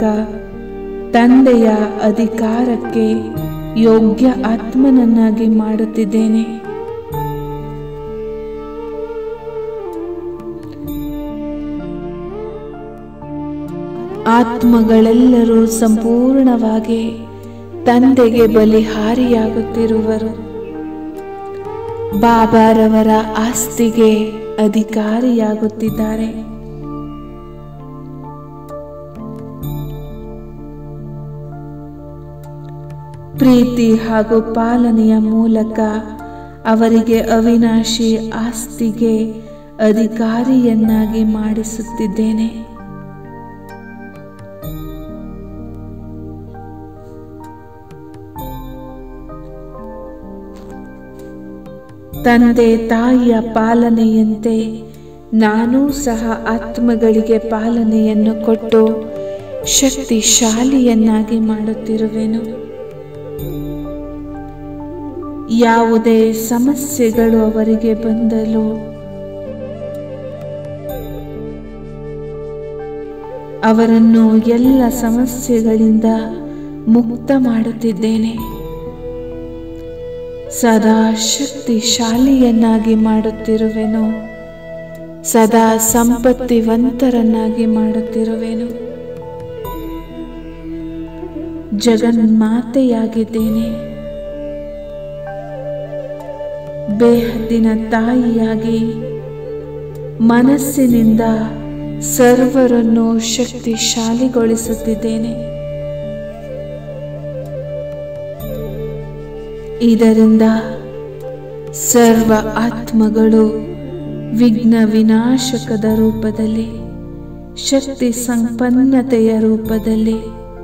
ತಂದೆಯ ಅಧಿಕಾರಕ್ಕೆ ಯೋಗ್ಯ ಆತ್ಮನನ್ನಾಗಿ ಮಾಡುತ್ತಿದ್ದೇನೆ. ಆತ್ಮಗಳೆಲ್ಲರೂ ಸಂಪೂರ್ಣವಾಗಿ ತಂದೆಗೆ ಬಲಿಹಾರಿಯಾಗುತ್ತಿರುವರು. ಬಾಬಾರವರ ಆಸ್ತಿಗೆ ಅಧಿಕಾರಿಯಾಗುತ್ತಿದ್ದಾರೆ. ಪ್ರೀತಿ ಹಾಗೂ ಪಾಲನೆಯ ಮೂಲಕ ಅವರಿಗೆ ಅವಿನಾಶಿ ಆಸ್ತಿಗೆ ಅಧಿಕಾರಿಯನ್ನಾಗಿ ಮಾಡಿಸುತ್ತಿದ್ದೇನೆ. ತಂದೆ ತಾಯಿಯ ಪಾಲನೆಯಂತೆ ನಾನೂ ಸಹ ಆತ್ಮಗಳಿಗೆ ಪಾಲನೆಯನ್ನು ಕೊಟ್ಟು ಶಕ್ತಿಶಾಲಿಯನ್ನಾಗಿ ಮಾಡುತ್ತಿರುವೆನು. ಯಾವುದೇ ಸಮಸ್ಯೆಗಳು ಅವರಿಗೆ ಬಂದಲು ಅವರನ್ನು ಎಲ್ಲ ಸಮಸ್ಯೆಗಳಿಂದ ಮುಕ್ತ ಮಾಡುತ್ತಿದ್ದೇನೆ. ಸದಾ ಶಕ್ತಿಶಾಲಿಯನ್ನಾಗಿ ಮಾಡುತ್ತಿರುವೆನು. ಸದಾ ಸಂಪತ್ತಿವಂತರನ್ನಾಗಿ ಮಾಡುತ್ತಿರುವೆನು. ಜಗನ್ಮಾತೆಯಾಗಿದ್ದೇನೆ. ಬೇಹದ್ದಿನ ತಾಯಿಯಾಗಿ ಮನಸ್ಸಿನಿಂದ ಸರ್ವರನ್ನು ಶಕ್ತಿಶಾಲಿಗೊಳಿಸುತ್ತಿದ್ದೇನೆ. ಇದರಿಂದ ಸರ್ವ ಆತ್ಮಗಳು ವಿಘ್ನ ವಿನಾಶಕದ ರೂಪದಲ್ಲಿ, ಶಕ್ತಿ ಸಂಪನ್ನತೆಯ ರೂಪದಲ್ಲಿ,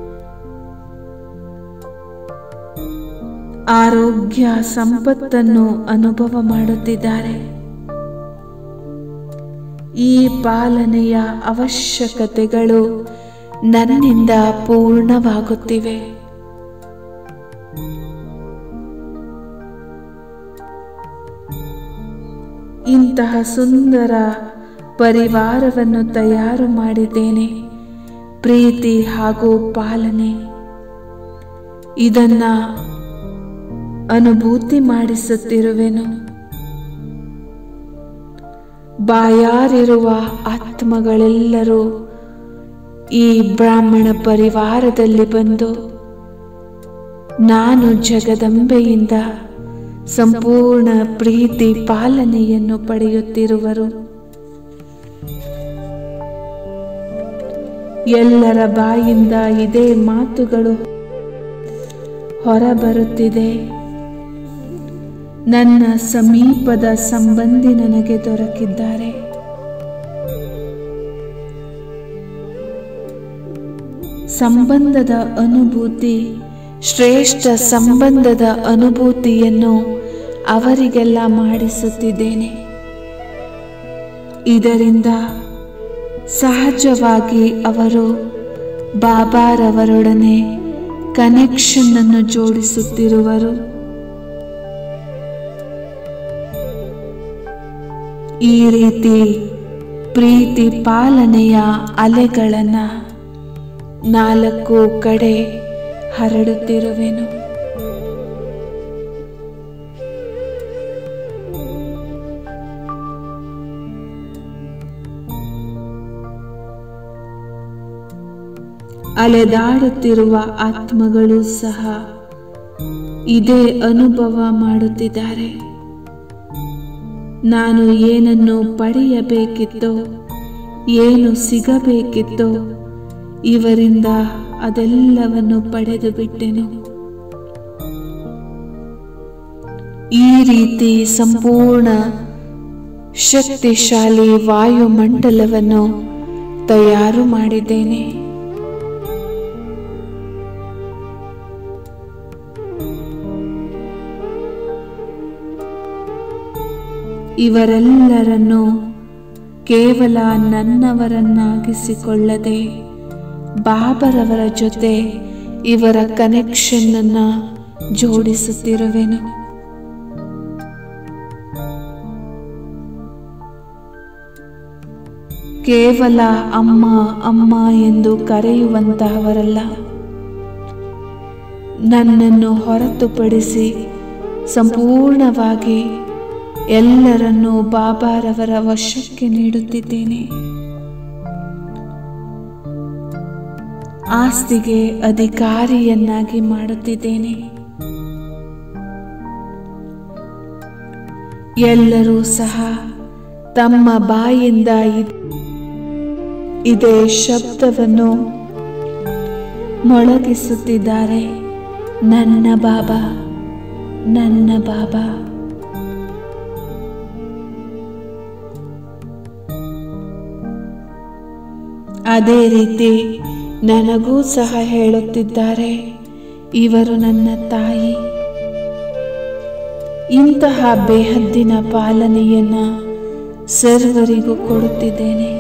ಆರೋಗ್ಯ ಸಂಪತ್ತನ್ನು ಅನುಭವ ಮಾಡುತ್ತಿದ್ದಾರೆ. ಈ ಪಾಲನೆಯ ಅವಶ್ಯಕತೆಗಳು ನನ್ನಿಂದ ಪೂರ್ಣವಾಗುತ್ತಿವೆ. ಇಂತಹ ಸುಂದರ ಪರಿವಾರವನ್ನು ತಯಾರು ಮಾಡಿದ್ದೇನೆ. ಪ್ರೀತಿ ಹಾಗೂ ಪಾಲನೆ ಇದನ್ನ ಅನುಭೂತಿ ಮಾಡಿಸುತ್ತಿರುವೆನು. ಬಾಯಾರಿರುವ ಆತ್ಮಗಳೆಲ್ಲರೂ ಈ ಬ್ರಾಹ್ಮಣ ಪರಿವಾರದಲ್ಲಿ ಬಂದು ನಾನು ಜಗದಂಬೆಯಿಂದ ಸಂಪೂರ್ಣ ಪ್ರೀತಿ ಪಾಲನೆಯನ್ನು ಪಡೆಯುತ್ತಿರುವರು. ಎಲ್ಲರ ಬಾಯಿಂದ ಇದೇ ಮಾತುಗಳು ಹೊರಬರುತ್ತಿದೆ. ನನ್ನ ಸಮೀಪದ ಸಂಬಂಧಿ ನನಗೆ ದೊರಕಿದ್ದಾರೆ. ಸಂಬಂಧದ ಅನುಭೂತಿ, ಶ್ರೇಷ್ಠ ಸಂಬಂಧದ ಅನುಭೂತಿಯನ್ನು ಅವರಿಗೆಲ್ಲ ಮಾಡಿಸುತ್ತಿದ್ದೇನೆ. ಇದರಿಂದ ಸಹಜವಾಗಿ ಅವರು ಬಾಬಾರವರೊಡನೆ ಕನೆಕ್ಷನ್ ಅನ್ನು ಜೋಡಿಸುತ್ತಿರುವರು. ಈ ರೀತಿ ಪ್ರೀತಿ ಪಾಲನೆಯ ಅಲೆಗಳನ್ನು ನಾಲ್ಕು ಕಡೆ ಹರಡುತ್ತಿರುವೆನು. ಅಲೆದಾಡುತ್ತಿರುವ ಆತ್ಮಗಳು ಸಹ ಇದೇ ಅನುಭವ ಮಾಡುತ್ತಿದ್ದಾರೆ. ನಾನು ಏನನ್ನು ಪಡೆಯಬೇಕಿತ್ತೋ, ಏನು ಸಿಗಬೇಕಿತ್ತೋ ಇವರಿಂದ ಅದೆಲ್ಲವನ್ನು ಪಡೆದು ಬಿಟ್ಟೆನು. ಈ ರೀತಿ ಸಂಪೂರ್ಣ ಶಕ್ತಿಶಾಲಿ ವಾಯುಮಂಡಲವನ್ನು ತಯಾರು ಮಾಡಿದ್ದೇನೆ. ಇವರೆಲ್ಲರನ್ನು ಕೇವಲ ನನ್ನವರನ್ನಾಗಿಸಿಕೊಳ್ಳದೆ ಬಾಬರವರ ಜೊತೆ ಇವರ ಕನೆಕ್ಷನ್ ಅನ್ನ ಜೋಡಿಸುತ್ತಿರುವೆನು. ಕೇವಲ ಅಮ್ಮ ಅಮ್ಮ ಎಂದು ಕರೆಯುವಂತಹವರಲ್ಲ. ನನ್ನನ್ನು ಹೊರತುಪಡಿಸಿ ಸಂಪೂರ್ಣವಾಗಿ ಎಲ್ಲರನ್ನೂ ಬಾಬಾರವರ ವಶಕ್ಕೆ ನೀಡುತ್ತಿದ್ದೇನೆ. ಆಸ್ತಿಗೆ ಅಧಿಕಾರಿಯನ್ನಾಗಿ ಮಾಡುತ್ತಿದ್ದೇನೆ. ಎಲ್ಲರೂ ಸಹ ತಮ್ಮ ಬಾಯಿಂದ ಇದೇ ಶಬ್ದವನ್ನು ಮೊಳಗಿಸುತ್ತಿದ್ದಾರೆ. ನನ್ನ ಬಾಬಾ, ನನ್ನ ಬಾಬಾ. ಅದೇ ರೀತಿ ನನಗೂ ಸಹ ಹೇಳುತ್ತಿದ್ದಾರೆ, ಇವರು ನನ್ನ ತಾಯಿ. ಇಂತಹ ಬೇಹದ್ದಿನ ಪಾಲನೆಯನ್ನ ಸರ್ವರಿಗೂ ಕೊಡುತ್ತಿದ್ದೇನೆ.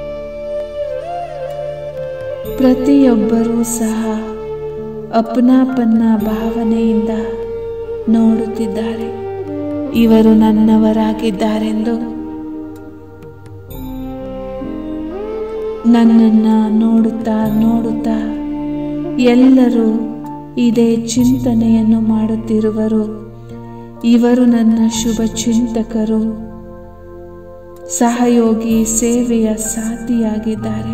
ಪ್ರತಿಯೊಬ್ಬರೂ ಸಹ ಅಪನಾಪನ್ನ ಭಾವನೆಯಿಂದ ನೋಡುತ್ತಿದ್ದಾರೆ, ಇವರು ನನ್ನವರಾಗಿದ್ದಾರೆಂದು. ನನ್ನನ್ನು ನೋಡುತ್ತಾ ನೋಡುತ್ತಾ ಎಲ್ಲರೂ ಇದೇ ಚಿಂತನೆಯನ್ನು ಮಾಡುತ್ತಿರುವರು, ಇವರು ನನ್ನ ಶುಭ ಚಿಂತಕರು, ಸಹಯೋಗಿ, ಸೇವೆಯ ಸಾಥಿಯಾಗಿದ್ದಾರೆ.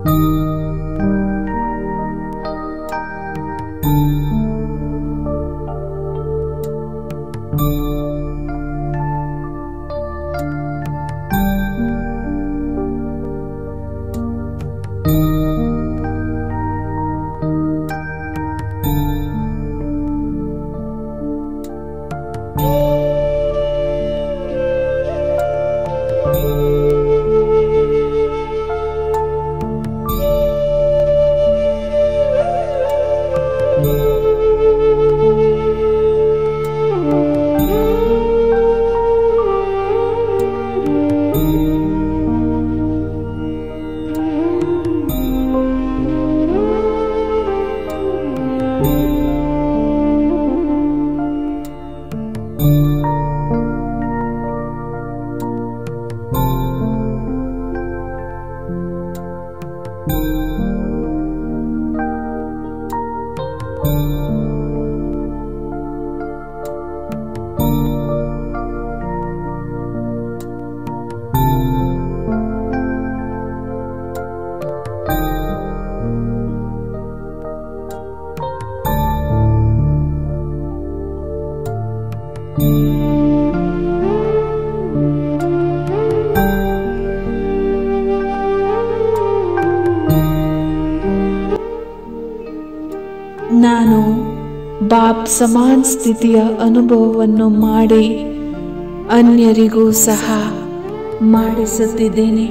ನಾನು ಬಾಪ್ ಸಮಾನ ಸ್ಥಿತಿಯ ಅನುಭವವನ್ನು ಮಾಡಿ ಅನ್ಯರಿಗೂ ಸಹ ಮಾಡಿಸುತ್ತಿದ್ದೇನೆ.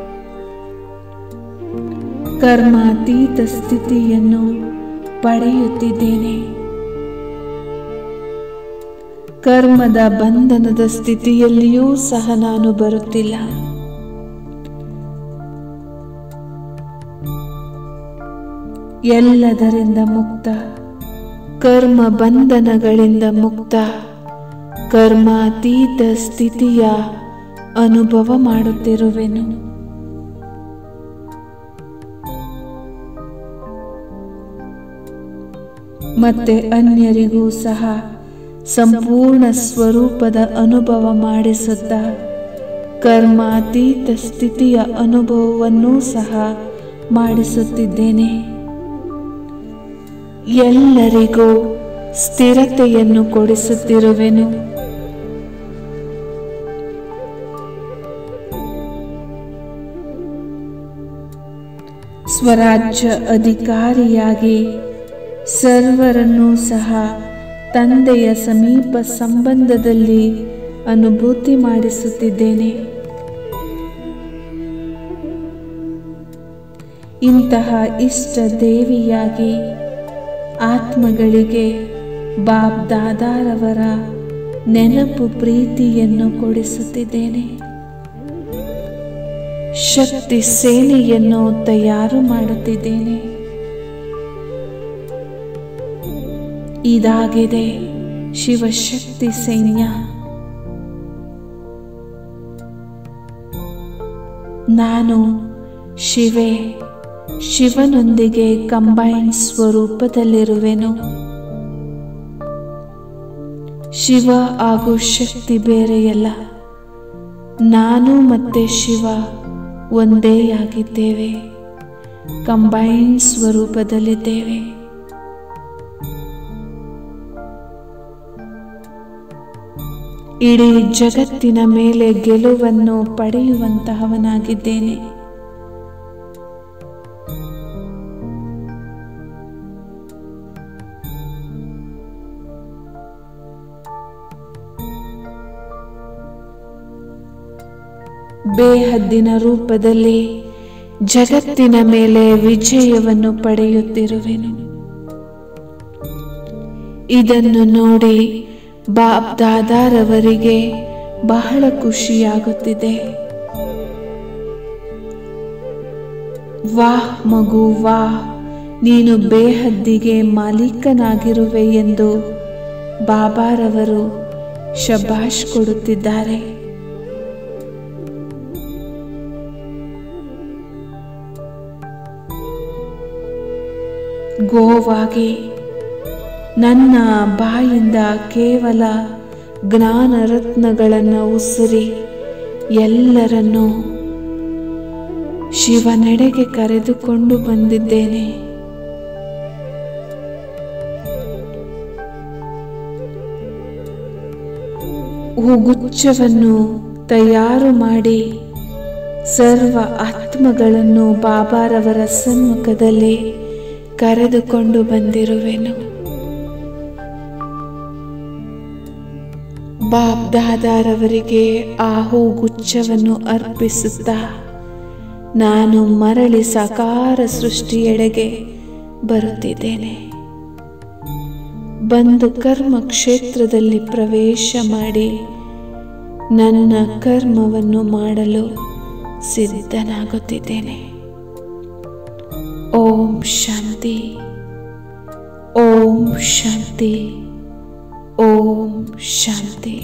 ಕರ್ಮಾತೀತ ಸ್ಥಿತಿಯನ್ನು ಪಡೆಯುತ್ತಿದ್ದೇನೆ. ಕರ್ಮದ ಬಂಧನದ ಸ್ಥಿತಿಯಲ್ಲಿಯೂ ಸಹ ನಾನು ಬರುತ್ತಿಲ್ಲ. ಎಲ್ಲದರಿಂದ ಮುಕ್ತ, ಕರ್ಮ ಬಂಧನಗಳಿಂದ ಮುಕ್ತ, ಕರ್ಮಾತೀತ ಸ್ಥಿತಿಯ ಅನುಭವ ಮಾಡುತ್ತಿರುವೆನು. ಮತ್ತೆ ಅನ್ಯರಿಗೂ ಸಹ ಸಂಪೂರ್ಣ ಸ್ವರೂಪದ ಅನುಭವ ಮಾಡಿಸುತ್ತಾ ಕರ್ಮಾತೀತ ಸ್ಥಿತಿಯ ಅನುಭವವನ್ನೂ ಸಹ ಮಾಡಿಸುತ್ತಿದ್ದೇನೆ. ಎಲ್ಲರಿಗೂ ಸ್ಥಿರತೆಯನ್ನು ಕೊಡಿಸುತ್ತಿರುವೆನು. ಸ್ವರಾಜ್ಯ ಅಧಿಕಾರಿಯಾಗಿ ಸರ್ವರನ್ನೂ ಸಹ ತಂದೆಯ ಸಮೀಪ ಸಂಬಂಧದಲ್ಲಿ ಅನುಭೂತಿ ಮಾಡಿಸುತ್ತಿದ್ದೇನೆ. ಇಂತಹ ಇಷ್ಟ ದೇವಿಯಾಗಿ ಆತ್ಮಗಳಿಗೆ ಬಾಪ್ ದಾದಾರವರ ನೆನಪು ಪ್ರೀತಿಯನ್ನು ಕೊಡಿಸುತ್ತಿದ್ದೇನೆ. ಶಕ್ತಿ ಸೇನೆಯನ್ನು ತಯಾರು ಮಾಡುತ್ತಿದ್ದೇನೆ. ಇದಾಗಿದೆ ಶಿವಶಕ್ತಿ ಸೈನ್ಯ. ನಾನು ಶಿವೆ, ಶಿವನೊಂದಿಗೆ ಕಂಬೈನ್ ಸ್ವರೂಪದಲ್ಲಿರುವೆನು. ಶಿವ ಹಾಗೂ ಶಕ್ತಿ ಬೇರೆಯಲ್ಲ. ನಾನು ಮತ್ತೆ ಶಿವ ಒಂದೇ ಆಗಿದ್ದೇವೆ, ಕಂಬೈನ್ ಸ್ವರೂಪದಲ್ಲಿದ್ದೇವೆ. ಇಡೀ ಜಗತ್ತಿನ ಮೇಲೆ ಗೆಲುವನ್ನು ಪಡೆಯುವಂತಹವನಾಗಿದ್ದೇನೆ. ಬೇಹದ್ದಿನ ರೂಪದಲ್ಲಿ ಜಗತ್ತಿನ ಮೇಲೆ ವಿಜಯವನ್ನು ಪಡೆಯುತ್ತಿರುವೆನು. ಇದನ್ನು ನೋಡಿ ಬಾಪ್ ದಾದಾರವರಿಗೆ ಬಹಳ ಖುಷಿಯಾಗುತ್ತಿದೆ. ವಾಹ್ ಮಗು ವಾಹ್, ನೀನು ಬೇಹದ್ದಿಗೆ ಮಾಲೀಕನಾಗಿರುವೆ ಎಂದು ಬಾಬಾರವರು ಶಬಾಷ್ ಕೊಡುತ್ತಿದ್ದಾರೆ. ಗೋವಾಗಿ ನನ್ನ ಬಾಯಿಂದ ಕೇವಲ ಜ್ಞಾನ ರತ್ನಗಳನ್ನು ಉಸಿರಿ ಎಲ್ಲರನ್ನೂ ಶಿವನೆಡೆಗೆ ಕರೆದುಕೊಂಡು ಬಂದಿದ್ದೇನೆ. ಹೂಗುಚ್ಛವನ್ನು ತಯಾರು ಮಾಡಿ ಸರ್ವ ಆತ್ಮಗಳನ್ನು ಬಾಬಾರವರ ಸಮ್ಮುಖದಲ್ಲಿ ಕರೆದುಕೊಂಡು ಬಂದಿರುವೆನು. ಬಾಬ್ದಾದಾರವರಿಗೆ ಆ ಹೂಗುಚ್ಛವನ್ನು ಅರ್ಪಿಸುತ್ತಾ ನಾನು ಮರಳಿ ಸಾಕಾರ ಸೃಷ್ಟಿಯೆಡೆಗೆ ಬರುತ್ತಿದ್ದೇನೆ. ಬಂದು ಕರ್ಮ ಕ್ಷೇತ್ರದಲ್ಲಿ ಪ್ರವೇಶ ಮಾಡಿ ನನ್ನ ಕರ್ಮವನ್ನು ಮಾಡಲು ಸಿದ್ಧನಾಗುತ್ತಿದ್ದೇನೆ. ಓಂ ಶಾಂತಿ, ಓಂ ಶಾಂತಿ, ಓಂ ಶಾಂತಿ.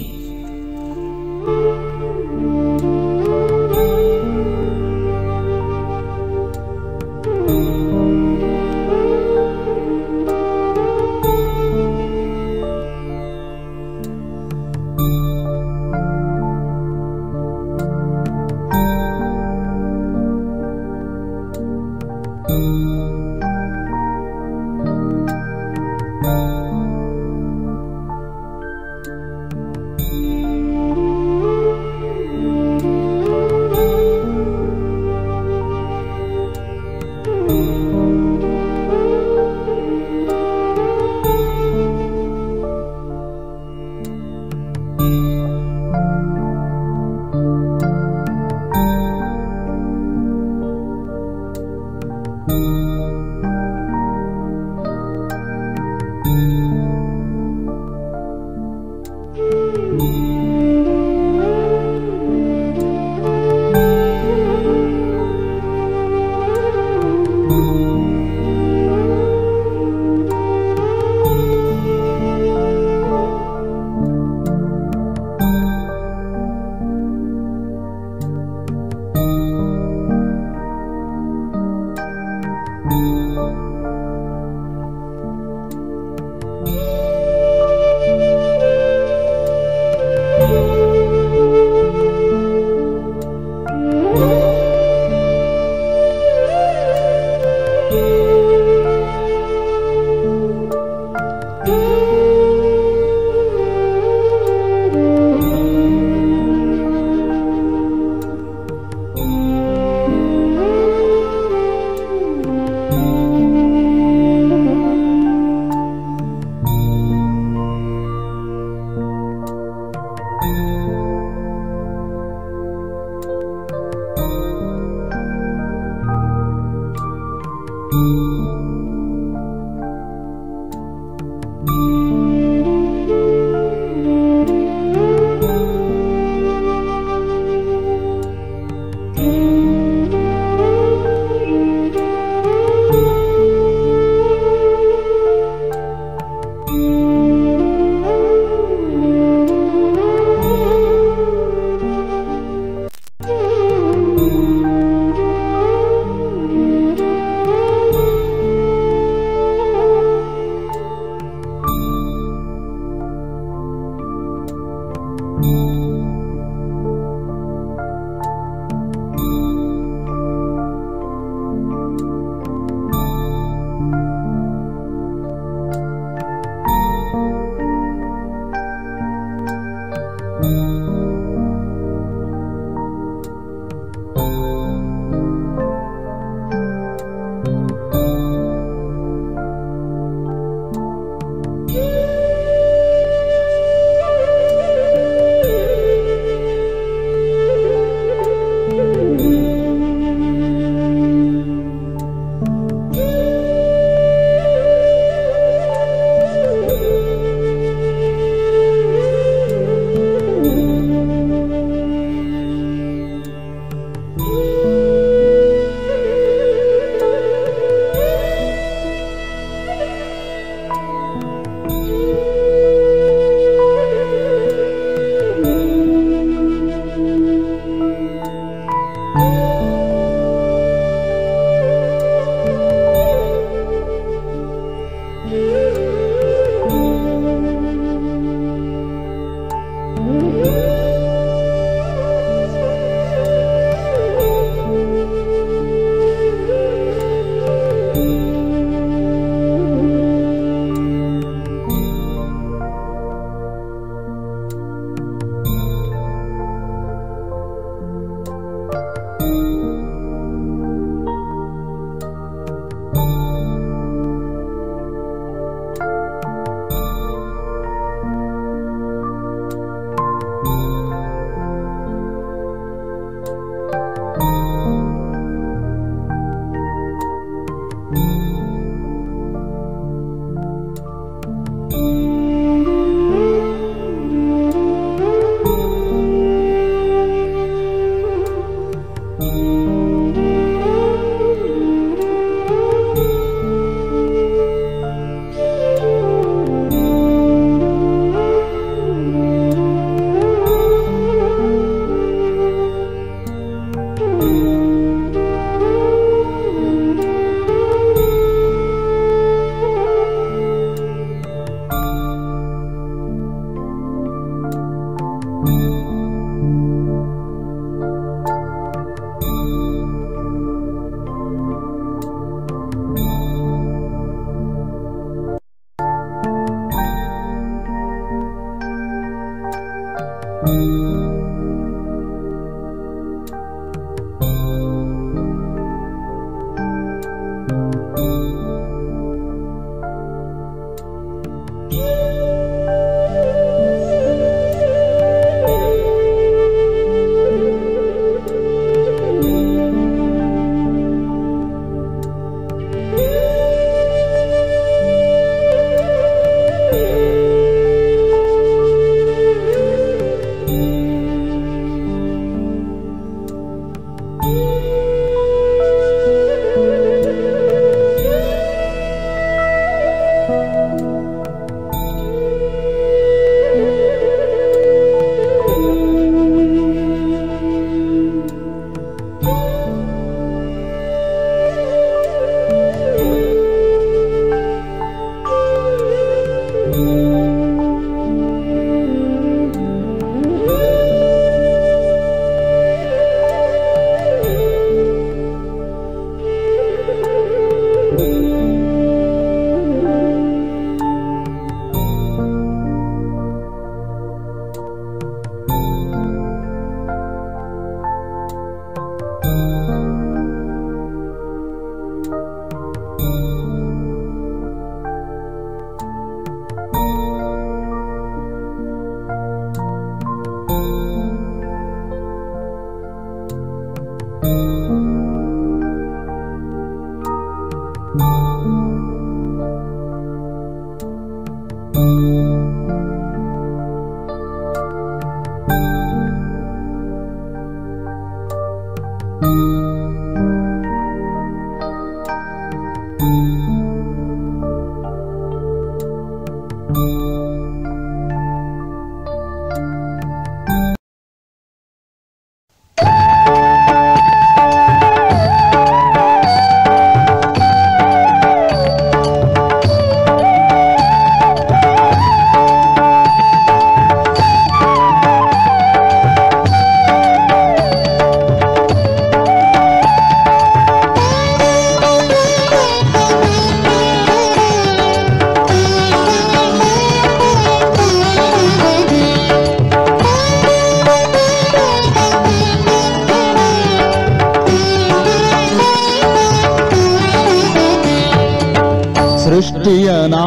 ಸೃಷ್ಟಿಯ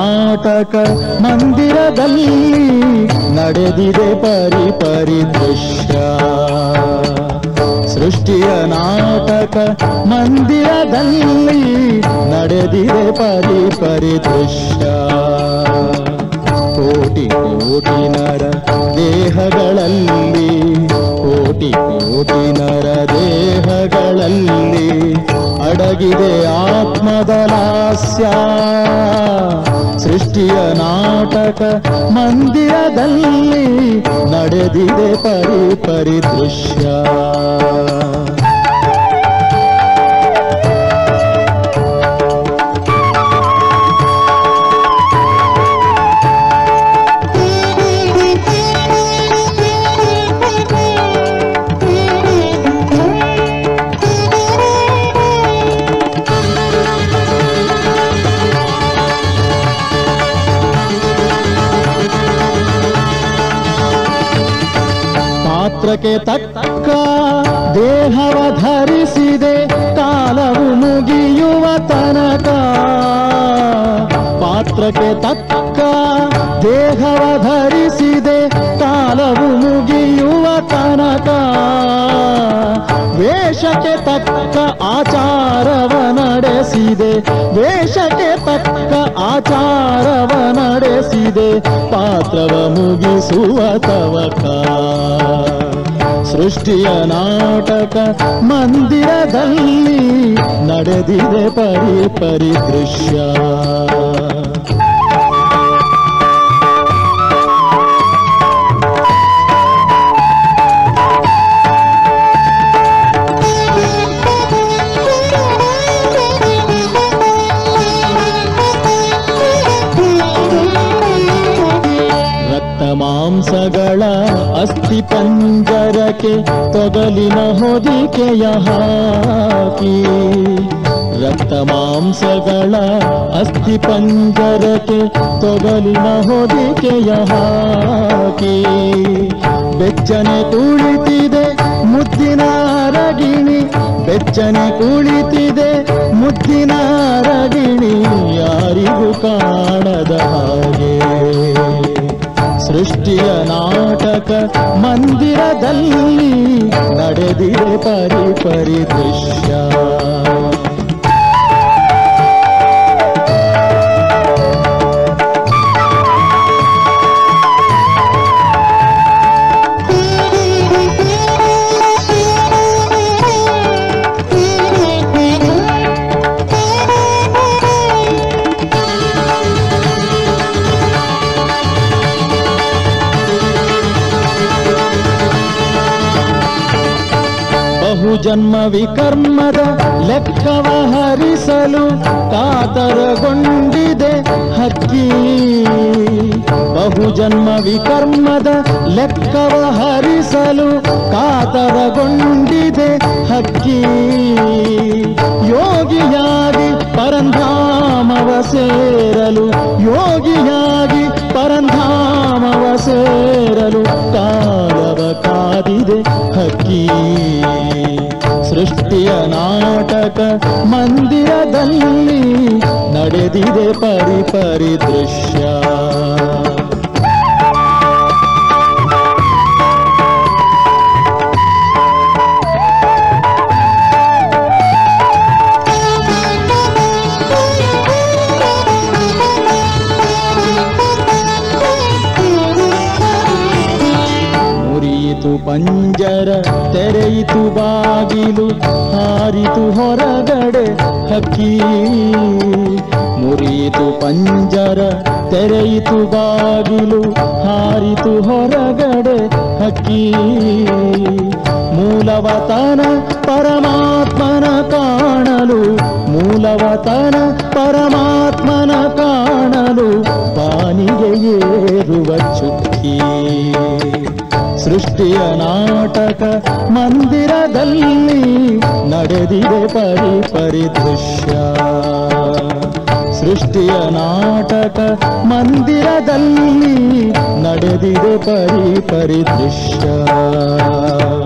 ನಾಟಕ ಮಂದಿರದಲ್ಲಿ ನಡೆದಿದೆ ಪರಿ ಪರಿ ದೃಶ್ಯ. ಸೃಷ್ಟಿಯ ನಾಟಕ ಮಂದಿರದಲ್ಲಿ ನಡೆದಿದೆ ಪರಿ ಪರಿ ದೃಶ್ಯ. ಕೋಟಿ ಕೋಟಿ ನರ ದೇಹಗಳಲ್ಲಿ, ಕೋಟಿ ಕೋಟಿ ನರ ದೇಹಗಳಲ್ಲಿ ಅಡಗಿದೆ ಆತ್ಮದ ಲಾಸ್ಯ. ಸೃಷ್ಟಿಯ ನಾಟಕ ಮಂದಿರದಲ್ಲಿ ನಡೆದಿದೆ ಪರಿ ಪರಿ ದೃಶ್ಯ. ಪಾತ್ರಕ್ಕೆ ತಕ್ಕ ದೇಹವ ಧರಿಸಿದೆ ಕಾಲವು ಮುಗಿಯುವ ತನಕ. ಪಾತ್ರಕ್ಕೆ ತಕ್ಕ ದೇಹವ ಧರಿಸಿದೆ ಕಾಲವು ಮುಗಿಯುವ ತನಕ. ವೇಷ ವೇಷಕ್ಕೆ ತಕ್ಕ ಆಚಾರವ ನಡೆಸಿದೆ ವೇಷಕ್ಕೆ ತಕ್ಕ ಆಚಾರವ ನಡೆಸಿದೆ ಪಾತ್ರವ ಮುಗಿಸುವ ತವಕ ಸೃಷ್ಟಿಯ ನಾಟಕ ಮಂದಿರದಲ್ಲಿ ನಡೆದಿದೆ ಪರಿ ಪರಿದೃಶ್ಯ ಮಾಂಸಗಳ ಅಸ್ಥಿ ಪಂಜರಕ್ಕೆ ತೊಗಲಿನ ಹೊದಿಕೆಯ ಹಾಕಿ ರಕ್ತ ಮಾಂಸಗಳ ಅಸ್ಥಿ ಪಂಜರಕ್ಕೆ ತೊಗಲಿನ ಹೊದಿಕೆಯ ಹಾಕಿ ಬೆಚ್ಚನೆ ಕುಳಿತಿದೆ ಮುದ್ದಿನ ರಗಿಣಿ ಬೆಚ್ಚನೆ ಕುಳಿತಿದೆ ಮುದ್ದಿನ ರಗಿಣಿ ಯಾರಿಗೂ ಕಾಣದ ಹಾಗೆ ಸೃಷ್ಟಿಯ ನಾಟಕ ಮಂದಿರದಲ್ಲಿ ನಡೆದಿದೆ ಪರಿ ಪರಿದೃಶ್ಯ ಜನ್ಮ ವಿಕರ್ಮದ ಲೆಕ್ಕವ ಹರಿಸಲು ಕಾತರಗೊಂಡಿದೆ ಹಕ್ಕಿ ಬಹುಜನ್ಮ ವಿಕರ್ಮದ ಲೆಕ್ಕವ ಹರಿಸಲು ಕಾತರಗೊಂಡಿದೆ ಹಕ್ಕಿ ಯೋಗಿಯಾಗಿ ಪರಂಧಾಮವ ಸೇರಲು ಯೋಗಿಯಾಗಿ ಪರಂಧಾಮವ ಸೇರಲು ಕಾಲವ ಕಾದಿದೆ ಹಕ್ಕಿ ಸೃಷ್ಟಿಯ ನಾಟಕ ಮಂದಿರದಲ್ಲಿ ನಡೆದಿದೆ ಪರಿ ಪರಿದೃಶ್ಯ ಪಂಜರ ತೆರೆಯಿತು ಬಾಗಿಲು ಹಾರಿತು ಹೊರಗಡೆ ಹಕ್ಕಿ ಮುರಿಯಿತು ಪಂಜರ ತೆರೆಯಿತು ಬಾಗಿಲು ಹಾರಿತು ಹೊರಗಡೆ ಹಕ್ಕಿ ಮೂಲವತನ ಪರಮಾತ್ಮನ ಕಾಣಲು ಮೂಲವತನ ಪರಮಾತ್ಮನ ಕಾಣಲು ಬಾನಿಗೆ ಏರುವ ಚುಕ್ಕಿ ಸೃಷ್ಟಿಯ ನಾಟಕ ಮಂದಿರದಲ್ಲಿ ನಡೆದಿದೆ ಪರಿ ಪರಿದೃಶ್ಯ ಸೃಷ್ಟಿಯ ನಾಟಕ ಮಂದಿರದಲ್ಲಿ ನಡೆದಿದೆ ಪರಿ ಪರಿದೃಶ್ಯ